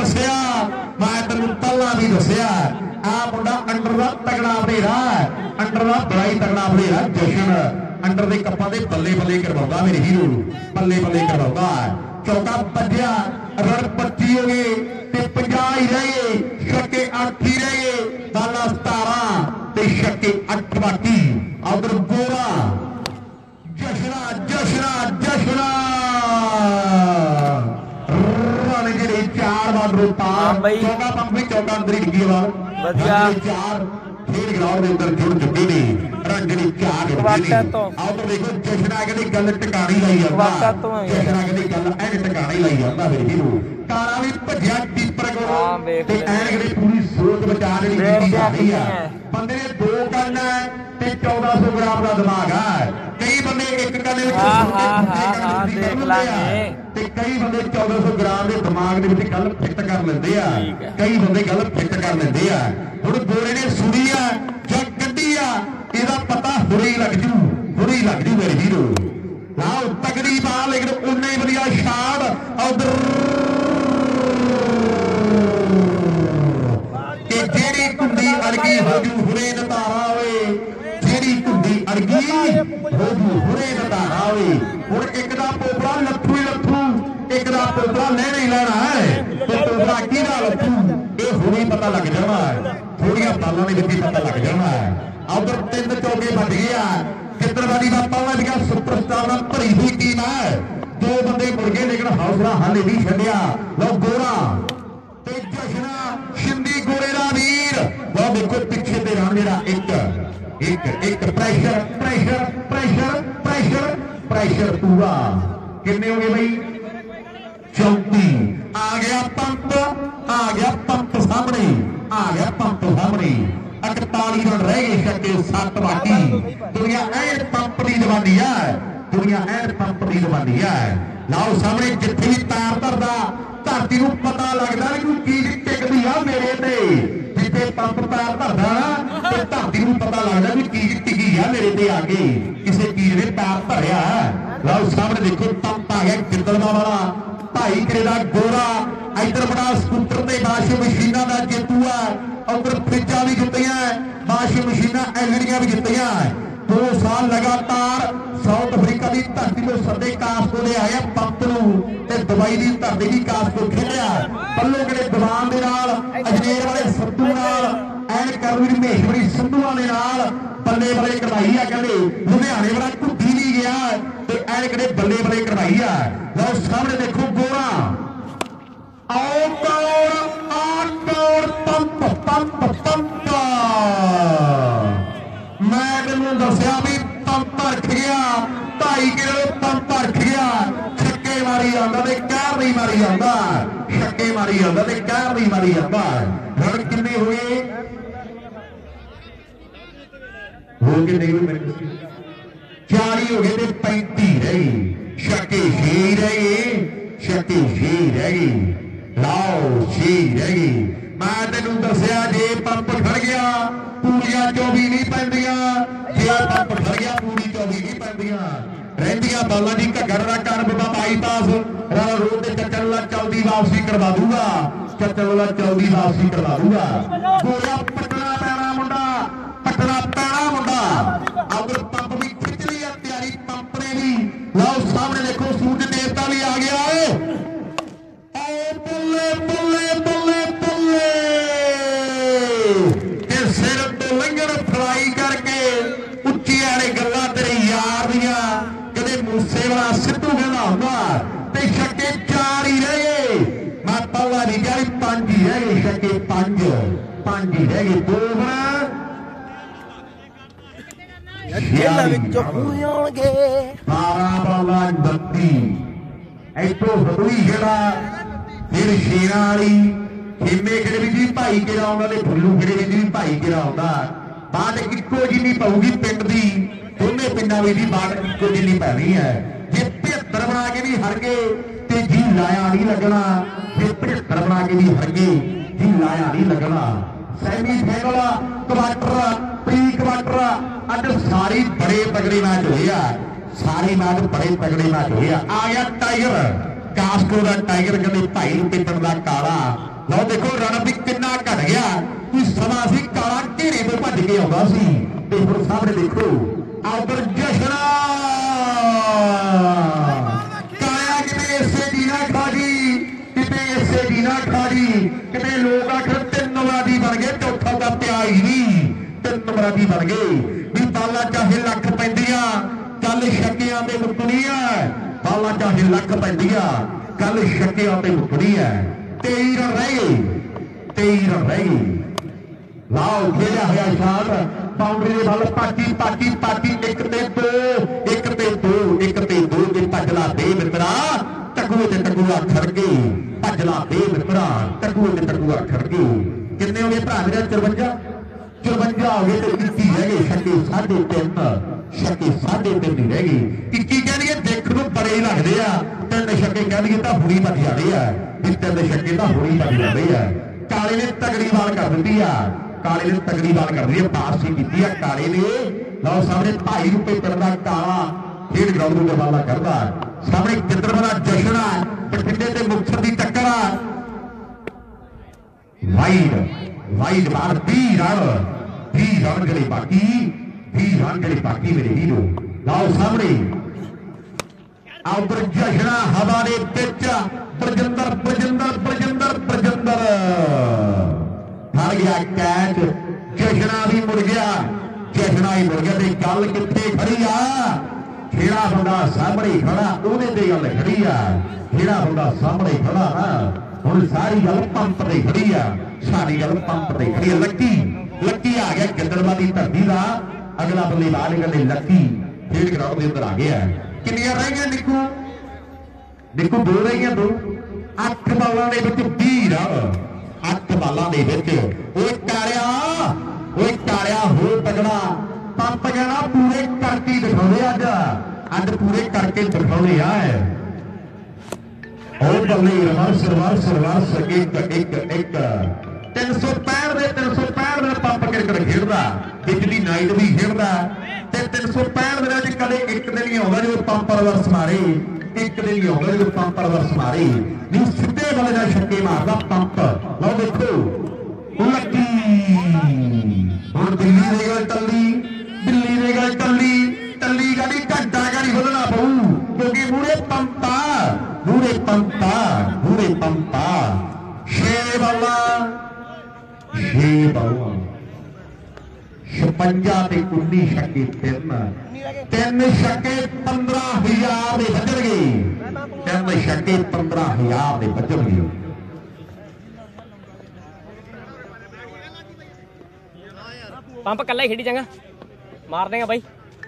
Speaker 1: ਦੱਸਿਆ आ मुंडा अंडर का तगड़ा बनेरा अंडर का बड़ा ही तगड़ा बनेरा जशन अंडर के कप्पा के बल्ले करवाता मेरे हीरो बल्ले करवाता चौका बजया रन 25 हो गए 50 ही रह गए छक्के 8 ही रह गए बाला 17 छक्के 8 बाकी उधर गोरा जशना रन जे 4 बाडरों पार
Speaker 2: ਹਾਂ ਬਈ।
Speaker 1: ਚੌਕਾ ਪੰਪ ਵੀ ਚੌਕਾ ਅੰਦਰ ਹੀ ਡਿੱਗੀ ਵਾਲ
Speaker 2: ਵਧੀਆ।
Speaker 1: 4 ਖੇਡ ਗਰਾਊਂਡ ਦੇ ਅੰਦਰ ਜੁੜ ਚੁੱਕੇ ਨੇ ਰੰਜਣੀ ਝਾੜ
Speaker 2: ਕਵਾਟਾ ਤੋਂ
Speaker 1: ਆਉਂ ਦੇਖੋ ਜਸ਼ਨਾ ਕਹਿੰਦੀ ਗੱਲ ਟਿਕਾਣੀ ਲਾਈ
Speaker 2: ਕਵਾਟਾ ਤੋਂ
Speaker 1: ਜਾਂਦਾ ਜਸ਼ਨਾ ਕਹਿੰਦੀ ਗੱਲ ਐਨ ਟਿਕਾਣੀ ਲਾਈ ਜਾਂਦਾ ਮੇਰੇ ਵੀਰੋ ਕਾਲਾ ਵੀ ਭੱਜਿਆ ਟੀਪਰ ਕੋਲ ਤੇ ਐਨ ਕਹਿੰਦੀ ਪੂਰੀ ਸੋਚ ਬਚਾ ਜਿਹੜੀ ਕੀਤੀ ਜਾਂਦੀ ਆ ਬੰਦੇ ਨੇ 2 ਕੰਨ ਤੇ 1400 ਗ੍ਰਾਮ ਦਾ ਦਿਮਾਗ ਆ ਕਈ ਬੰਦੇ ਇੱਕ ਕੰਨ ਵਿੱਚ
Speaker 2: ਹਾਂ ਦੇਖ ਲਾਂਗੇ
Speaker 1: ਤੇ ਕਈ ਬੰਦੇ 1400 ਗ੍ਰਾਮ ਦੇ ਦਿਮਾਗ ਦੇ ਵਿੱਚ ਗੱਲ ਫਿੱਟ ਕਰ ਲੈਂਦੇ ਆ ਕਈ ਬੰਦੇ ਗੱਲ ਫਿੱਟ ਕਰ ਲੈਂਦੇ ਆ ਹੁਣ ਗੋਰੇ ਨੇ ਸੁਣੀ ਆ ਜਾਂ ਕੱਢੀ ਆ ਇਹਦਾ ਪਤਾ ਹੁਣੇ ਲੱਗ ਜੂ ਮੇਰੇ ਵੀਰੋ ਲਾਓ ਤਗੜੀ ਬਾਲ ਲੇਕਿਨ ਉਨਾ ਹੀ ਵਧੀਆ ਸ਼ਾਟ ਉਧਰ ਕਿ ਜਿਹੜੀ ਕੁੰਡੀ ਅੜਗੀ ਹੋ ਜੂ ਹੁਣੇ ਨਤਾਰਾ ਓਏ ਜਿਹੜੀ ਕੁੰਡੀ ਅੜਗੀ ਹੋ ਜੂ ਹੁਣੇ ਨਤਾਰਾ ਓਏ ਹੁਣ ਇੱਕ ਦਾ ਪੋਪੜਾ ਲੱਥੂ ਇੱਕ ਦਾ ਪੋਪੜਾ ਲੈਣਾ ਹੀ ਲੈਣਾ ਹੈ ਤੇ ਪੋਪੜਾ ਕਿਹਦਾ ਲੱਥੂ ਇਹ ਹੁਣੇ ਪਤਾ ਲੱਗ ਜਾਣਾ ਥੋੜੀਆਂ ਬਾਲਾਂ ਦੇ ਵਿੱਚ ਪਤਾ ਲੱਗ ਜਾਣਾ ਉਧਰ 3 ਚੌਕੇ ਵੱਜ ਗਏ ਆ ਕਿੱਧਰਵਾਦੀ ਦਾ ਪਹਿਲਾ ਜਿਹੜਾ ਸੁਪਰਸਟਾਰ ਨਾਲ ਭਰੀ ਹੋਈ ਟੀਮ ਹੈ 2 ਬੰਦੇ ਮੁੜ ਗਏ ਲੇਕਿਨ ਹੌਸਲਾ ਹਾਲੇ ਨਹੀਂ ਛੱਡਿਆ ਲਓ ਗੋਰਾ ਤੇ ਜਸ਼ਨਾ ਸ਼ਿੰਦੀ ਗੋਰੇ ਦਾ ਵੀਰ ਲਓ ਦੇਖੋ ਪਿੱਛੇ ਤੇ ਰਾਂ ਜਿਹੜਾ ਇੱਕ ਪ੍ਰੈਸ਼ਰ ਪੂਰਾ ਕਿੰਨੇ ਹੋ ਗਏ ਬਈ 34 ਆ ਗਿਆ ਪੰਪ ਸਾਹਮਣੇ 41 ਰਨ ਰਹਿ ਗਏ ਛੱਕੇ 7 ਬਾਕੀ ਦੁਨੀਆ ਐਨ ਪੰਪ ਦੀ ਜਵਾਨੀ ਹੈ ਲਾਓ ਸਾਹਮਣੇ ਜਿੱਥੇ ਵੀ ਪੈਰ ਧਰਦਾ ਧਰਤੀ ਨੂੰ ਪਤਾ ਲੱਗਦਾ ਵੀ ਕੋਈ ਚੀਜ਼ ਟਿਕਦੀ ਆ ਮੇਰੇ ਤੇ ਜਿੱਥੇ ਪੰਪ ਪੈਰ ਧਰਦਾ ਨਾ ਤੇ ਧਰਤੀ ਨੂੰ ਪਤਾ ਲੱਗਦਾ ਵੀ ਚੀਜ਼ ਟਿਕੀ ਆ ਮੇਰੇ ਤੇ ਆ ਕੇ ਕਿਸੇ ਚੀਜ਼ ਨੇ ਪੈਰ ਧਰਿਆ ਲਾਓ ਸਾਹਮਣੇ ਦੇਖੋ ਪੰਪ ਆ ਗਿਆ ਗਿੱਦੜਵਾ ਵਾਲਾ ਭਾਈ ਕਿਰੇ ਦਾ ਗੋਰਾ ਇਧਰ ਬੜਾ ਸਕੂਟਰ ਤੇ ਵਾਸ਼ਿੰਗ ਮਸ਼ੀਨਾਂ ਦਾ ਜੇਤੂ ਆ ਉਧਰ ਫਰਿੱਜਾਂ ਵੀ ਜਿੱਤੀਆਂ ਵਾਸ਼ਿੰਗ ਮਸ਼ੀਨਾਂ ਐਲਡੀਆਂ ਵੀ ਜਿੱਤੀਆਂ 2 ਸਾਲ ਲਗਾਤਾਰ ਸਾਊਥ ਅਫਰੀਕਾ ਦੀ ਧਰਤੀ ਤੋਂ ਸੱਦੇ ਕਾਸਕੋ ਦੇ ਆਏ ਪੰਪ ਨੂੰ ਤੇ ਦੁਬਈ ਦੀ ਧਰਤੀ ਦੀ ਕਾਸਕੋ ਖੇਡਿਆ ਪੱਲੋ ਕਿਹੜੇ ਦੀਵਾਨ ਦੇ ਨਾਲ ਅਜਨੇਰ ਵਾਲੇ ਸੱਤੂ ਨਾਲ ਐਨ ਕਰਵੀਰ ਮਹੇਸ਼ਵਰੀ ਸੰਧੂਆਂ ਦੇ ਨਾਲ ਬੱਲੇ ਬੱਲੇ ਕਰਵਾਈ ਆ ਕਹਿੰਦੇ ਲੁਧਿਆਣੇ ਵਾਲਾ ਘੁੱਟੀ ਨਹੀਂ ਗਿਆ ਤੇ ਐਨ ਕਿਹੜੇ ਬੱਲੇ ਕਰਵਾਈ ਆ ਲਓ ਸਾਹਮਣੇ ਦੇਖੋ ਗੋਰਾ ਆਊਟ ਪੰਪ ਮੈਂ ਤੈਨੂੰ ਦੱਸਿਆ ਵੀ ਪੰਪ ਰੱਖ ਗਿਆ 2.5 ਕਿਲੋ ਪੰਪ ਰੱਖ ਗਿਆ ਛੱਕੇ ਮਾਰੀ ਜਾਂਦਾ ਤੇ ਕਹਿਰ ਨਹੀਂ ਮਾਰੀ ਜਾਂਦਾ ਛੱਕੇ ਮਾਰੀ ਜਾਂਦਾ ਤੇ ਕਹਿਰ ਨਹੀਂ ਮਾਰੀ ਜਾਂਦਾ ਹੁਣ ਕਿੰਨੇ ਹੋਏ ਨਹੀਂ 40 ਹੋ ਗਏ ਤੇ 35 ਰਹਿ ਗਏ ਛੱਕੇ 6 ਰਹਿ ਗਏ ਲਾਓ 6 ਰਹਿ ਗਏ ਮੈਂ ਤੈਨੂੰ ਦੱਸਿਆ ਜੇ ਪੰਪ ਖੜ ਗਿਆ ਪੂਰੀਆਂ 24 ਨਹੀਂ ਪੈਂਦੀਆਂ ਜੇ ਪੰਪ ਖੜ ਗਿਆ ਪੂਰੀ 24 ਨਹੀਂ ਪੈਂਦੀਆਂ ਰਹਿੰਦੀਆਂ ਬਾਲਾਂ ਦੀ ਘੱਗਰ ਦਾ ਕਰ ਬਾਬਾ ਬਾਈਪਾਸ ਰੋਡ ਤੇ ਚੱਕਰ ਵਾਲਾ ਚਲਦੀ ਵਾਪਸੀ ਕਰਵਾ ਦੂਗਾ ਗੋਰਾ ਪਟਣਾ ਪੈਣਾ ਮੁੰਡਾ ਅਗਰ ਪੰਪ ਵੀ ਖਿੱਚ ਲਈ ਆ ਤਿਆਰੀ ਪੰਪ ਨੇ ਵੀ ਲਓ ਸਾਹਮਣੇ ਦੇਖੋ ਸੂਰਜ ਦੇਵਤਾ ਵੀ ਆ ਗਿਆ ਏ ਬੱਲੇ ਤੇ ਸਿਰ ਤੋਂ ਲੰਘਣ ਫਰਾਈ ਕਰਕੇ ਉੱਚੀ ਵਾਲੇ ਗੱਲਾਂ ਤੇਰੇ ਯਾਰ ਦੀਆਂ ਕਦੇ ਮੂਸੇ ਵਾਲਾ ਸਿੱਧੂ ਕਹਿੰਦਾ ਹੁੰਦਾ ਤੇ ਛੱਕੇ 4 ਹੀ ਰਹਿ ਗਏ ਮੈਂ ਪਹਿਲਾਂ ਨਹੀਂ ਕਿਹਾ 5 ਹੀ ਰਹਿ ਗਏ ਛੱਕੇ 5 ਹੀ ਰਹਿ ਗਏ 2
Speaker 3: ਖੇਡਾਂ ਵਿੱਚੋਂ ਪੂਰੇ ਹੋਣਗੇ
Speaker 1: 12 ਬਾਲਾਂ 32 ਇੱਥੋਂ ਹੋਈ ਜਿਹੜਾ ਫਿਰ ਸ਼ੇਰਾਂ ਵਾਲੀ ਖੇਮੇ ਕਿਹੜੇ ਵਿੱਚ ਵੀ ਭਾਈ ਕਿਹੜਾ ਆਉਂਦਾ ਤੇ ਫੁੱਲੂ ਕਿਹੜੇ ਵਿੱਚ ਵੀ ਭਾਈ ਕਿਹੜਾ ਆਉਂਦਾ ਬਾਟ ਇੱਕੋ ਜਿੰਨੀ ਪਊਗੀ ਪਿੰਡ ਦੀ ਦੋਨੇ ਪਿੰਡਾਂ ਵਿੱਚ ਦੀ ਬਾਟ ਇੱਕੋ ਜਿੰਨੀ ਪੈਣੀ ਹੈ ਜੇ 75 ਬਣਾ ਕੇ ਵੀ ਹਰ ਗਏ ਤੇ ਜੀ ਲਾਇਆ ਨਹੀਂ ਲੱਗਣਾ ਜੇ 75 ਬਣਾ ਕੇ ਵੀ ਹਰ ਗਏ ਜੀ ਲਾਇਆ ਨਹੀਂ ਲੱਗਣਾ ਸੈਮੀ ਫਾਈਨਲ ਪ੍ਰੀ ਕੁਆਟਰ ਅੱਜ ਸਾਰੇ ਬੜੇ ਤਗੜੇ ਮੈਚ ਹੋਏ ਆ ਆ ਗਿਆ ਟਾਈਗਰ ਕਾਸਕੋ ਦਾ ਟਾਈਗਰ ਕਹਿੰਦੇ ਭਾਈ ਨੂੰ ਪਿੱਟਣ ਦਾ ਕਾਲਾ ਲਓ ਦੇਖੋ ਰਨ ਵੀ ਕਿੰਨਾ ਘਟ ਗਿਆ ਕੋਈ ਸਮਾਂ ਸੀ ਕਾਲਾ ਘੇਰੇ ਤੋਂ ਭੱਜ ਕੇ ਆਉਂਦਾ ਸੀ ਤੇ ਹੁਣ ਸਾਹਮਣੇ ਦੇਖੋ ਆਦਰ ਜਸ਼ਨਾ ਕਾਇਆ ਕਿਤੇ ਇਸੇ ਦੀ ਨਾ ਖਾਜੀ ਕਿਤੇ ਲੋਕ ਆਖਰ 3 ਨੰਬਰਾਂ ਬਣ ਗਏ ਚੌਥਾ ਦਾ ਪਿਆ ਹੀ ਨਹੀਂ 3 ਨੰਬਰਾਂ ਬਣ ਗਏ ਵੀ ਬਾਲਾਂ ਚਾਹੇ ਲੱਖ ਪੈਂਦੀਆਂ ਕੱਲ ਛੱਕਿਆਂ ਤੇ ਮੁੱਕਣੀ ਹੈ ਬਾਲਾਂ ਚਾਹੇ ਲੱਖ ਪੈਂਦੀਆਂ ਕੱਲ ਛੱਕਿਆਂ ਤੇ ਮੁੱਕਣੀ ਹੈ 23 ਰਨ ਰਹਿ ਗਏ 23 रन रह गई। लाओ खेलिया होया शॉट बाउंड्री दे बल पाटी पाटी पाटी 1 ते 2 1 ते 2 1 ते 2 ते भजला दे मित्रा टकूए ते टकूआ खड़ गई भजला दे मित्रा टकूए ते टकूआ खड़ गई। किन्ने हो गए भरा मेरे 54 हो गए तो 21 रह गए छक्के 3.5 छक्के 3.5 ही रह गई। 21 कह दिए देखने को बड़े ही लगते हैं 3 छक्के कह दिए तो बुरी बच जाने है 3 छक्के तो बुरी बच जाते हैं। काले ने तगड़ी बाल कर दी है काले ने तगड़ी बाल कर दी है पास ही की है काले ने। लो सामने 2.5 रुपए करता काला खेल ग्राउंड में बाला करता सामने गिद्दरवाला जशन है बठिंडे से मुक्तसर की टक्कर वाइड वाइड बाल 20 रन गले बाकी 20 रन गले बाकी मेरे हीरो। लाओ सामने उधर जशना हवा ने पिच बरजिंदर बरजिंदर बरजिंदर बरजिंदर हार गया कैच जशना भी मुड़ गया जशना ही मुड़ गया ते गल कित्थे खड़ी आ जेड़ा बंदा सामने खड़ा ओदे ते गल खड़ी आ जेड़ा बंदा सामने खड़ा ना हुण सारी गल पंप ते खड़ी आ सारी गल पंप ते खड़ी आ। लक्की लक्की आ गया गिद्दड़वा दी धरती दा अगला बल्लेबाज कहंदे लक्की खेल ग्राउंड दे अंदर आ गया। किन्नियां रह गईयां निक्कू निक्कू 2 रह गईयां 2 8 बालां दे विच 20 रन 8 बालां दे विच ओए टालिया हो तगड़ा पंप कहना पूरे करके दिखाउंदे अज पूरे करके दिखाउंदे आ ओ बल्ले रिवर्स रिवर्स रिवर्स 1 365 दे 365 दिन पंप क्रिकेट खेलदा बिजली नाइट भी खेलदा ते 365 दिनां च कदे एक दिन ही आउंदा जो पंप रिवर्स मारे एक दिन ही आउंदा जो पंप रिवर्स मारे नहीं सिद्धे वाले दा छक्के मारदा पंप। लो देखो लक्की हुण दिल्ली दे गल टल्ली टल्ली गाड़ी घंटा गाड़ी बदलना पऊ क्योंकि मूरे पंपा 6 बाला 56 ते 19 छक्के 3 छक्के 15,000 दे बजणगे 3 छक्के 15,000 दे बजणगे।
Speaker 2: पंप कल्ला ही खेडी चंगा मार देगा भाई।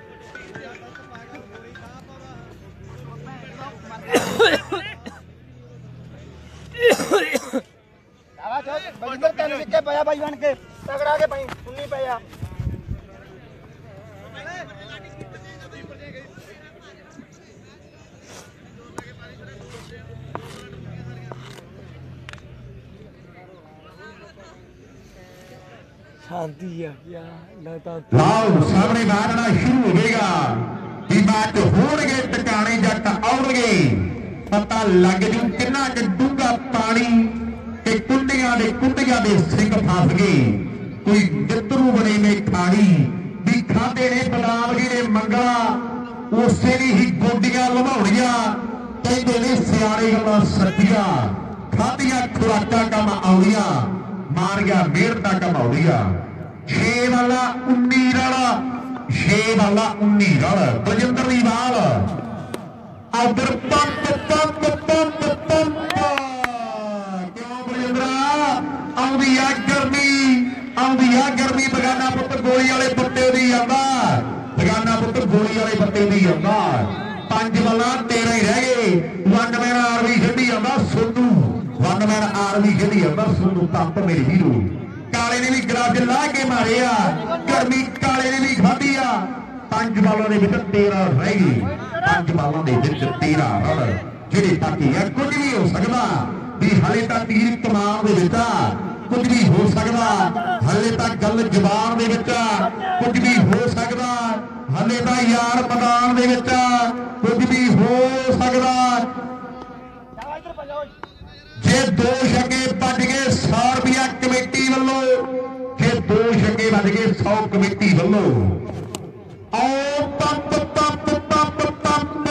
Speaker 3: बजिंदर 3 विकेट पाया भाई बन के तगड़ा के भाई 19 पाया।
Speaker 2: शांति है क्या
Speaker 1: लाओ सामने मारना शुरू हो गएगा कि मैच होणगे टकाने जट आउणगे पता लग जू किन्ना क डूंगा पानी ते कुंडियां दे सिंह फस गए कोई मित्रू बने में खाड़ी भी खाते ने बदाम गिरे मंगला उसे ही गोडियां लवाउणियां कहंदे ने सियाणे गल्लां सच्चियां खादियां खुराकां कम आउणियां मार गया मेहनत कम आउणियां। 6 वाला 19 रन 6 वाला 19 रन बजिंदर दी बाल उधर पंप पंप पंप पंप क्यों बजिंदरा आउंदी आ गर्मी बगाना पुत्र गोली वाले पट्टे दी आंदा बगाना पुत्र गोली वाले पट्टे दी आंदा 5 वाला 13 ही रह गए 1 मैन आर्मी खेडी आंदा सोनू 1 मैन आर्मी खेडी आंदा सोनू पंप मेरे हीरो। काले ने भी ग्राफ ला के मारे गर्मी काले ने भी खाधी 5 बालों के 13 रह गई 5 बालों के 13 रन जेडे बाकी है कुछ भी हो सकता भी हले तक तीर कमान दे कुछ भी हो सकता हले तक गल जबान दे कुछ भी हो सकता हले तक यार मैदान दे कुछ भी हो सकता। जे 2 छक्के बज गए 100 रुपया कमेटी वालों जे 2 छक्के बज गए 100 कमेटी वालों आओ पंप पंप पंप पंप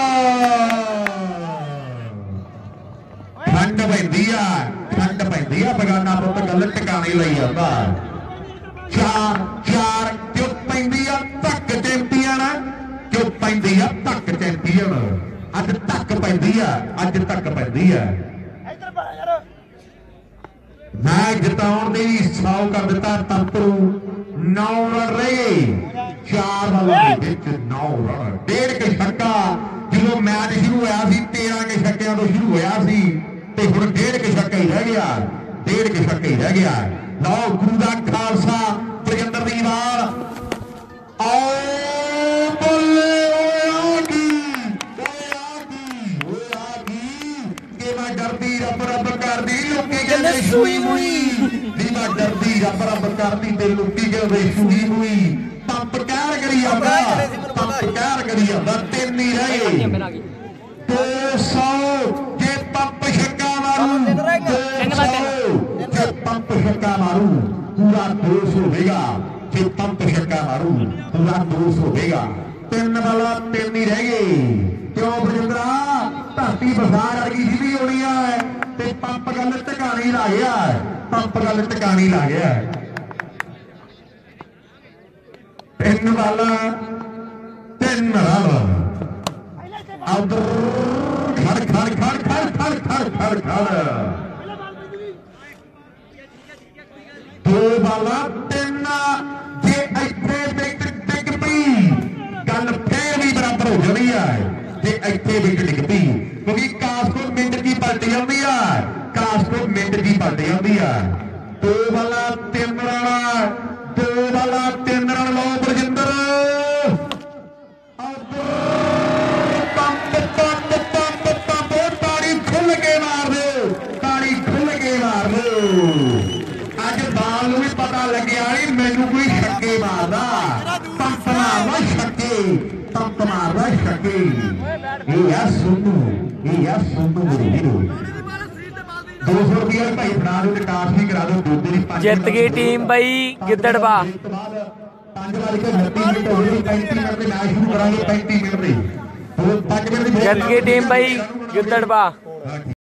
Speaker 1: ठंड पैंदी आ बगाना पुत गल टिकाने लई आंदा 4 क्यों पैंदी आ तक चैंपियन क्यों पैंदी आ तक चैंपियन अज तक पैंदी आ मैच जिताउण दे 100 कर दिता तंतरू 9 रन रहे 4 बालों दे विच 9 रन 1.5 के छक्का जो मैच शुरू होया सी 13 के छक्कियां तो शुरू होया सी ते हुण 1.5 के छक्का ही रह गया 1.5 के छक्का ही रह गया लो गुरु दा खालसा बलजिंदर दी वार आओ बल्ले डरदी रब रब करदी लुकी कहंदे सूई मुई नीवा डरदी रब रब करदी ते लुकी कहंदे सूई मुई पंप कहर करी आंदा पंप कहर करी आंदा 3 ही रहे 200 जे पंप छक्का मारू 200 जे पंप छक्का मारू पूरा 200 होगा जे पंप छक्का मारू पूरा 200 होगा 3 वाला 3 ही रह गए क्यों बजिंदरा धरती बसा करगी जी भी होनी है ते पंप गल टिकाणी ला गया पंप गल टिकाणी ला गया 3 वाला 3 रन उधर खड़ खड़ खड़ खड़ खड़ खड़ खड़ खड़ 2 वाला 3 जे इत्थे डिग पई गल फिर भी बराबर हो जानी है इतने विकेट डिग पी क्योंकि कासकोट मिंट की पलटी आती है कासकोट मिंट की पलटी आती है 2 वाला 3 रन 2 वाला 3 रन लो बलजिंदर पंप पंप पंप पंप ताड़ी खुल के मार दो ताड़ी खुल के मार दो अज बाल भी पता लग्या मैनू कोई छक्के मारदा पंप मारदा छक्के पंप मारदा छक्के सोनू मेरे वीरो 200 रुपया भाई फड़ा दो टास भी करा दो दूध दी
Speaker 2: जित गई टीम भाई गिद्दड़वा
Speaker 1: 5 वाली के 29 मिनट हो गए 35 मिनट में मैच शुरू करांगे 35 मिनट में 5 मिनट
Speaker 2: जित गई टीम भाई गिद्दड़वा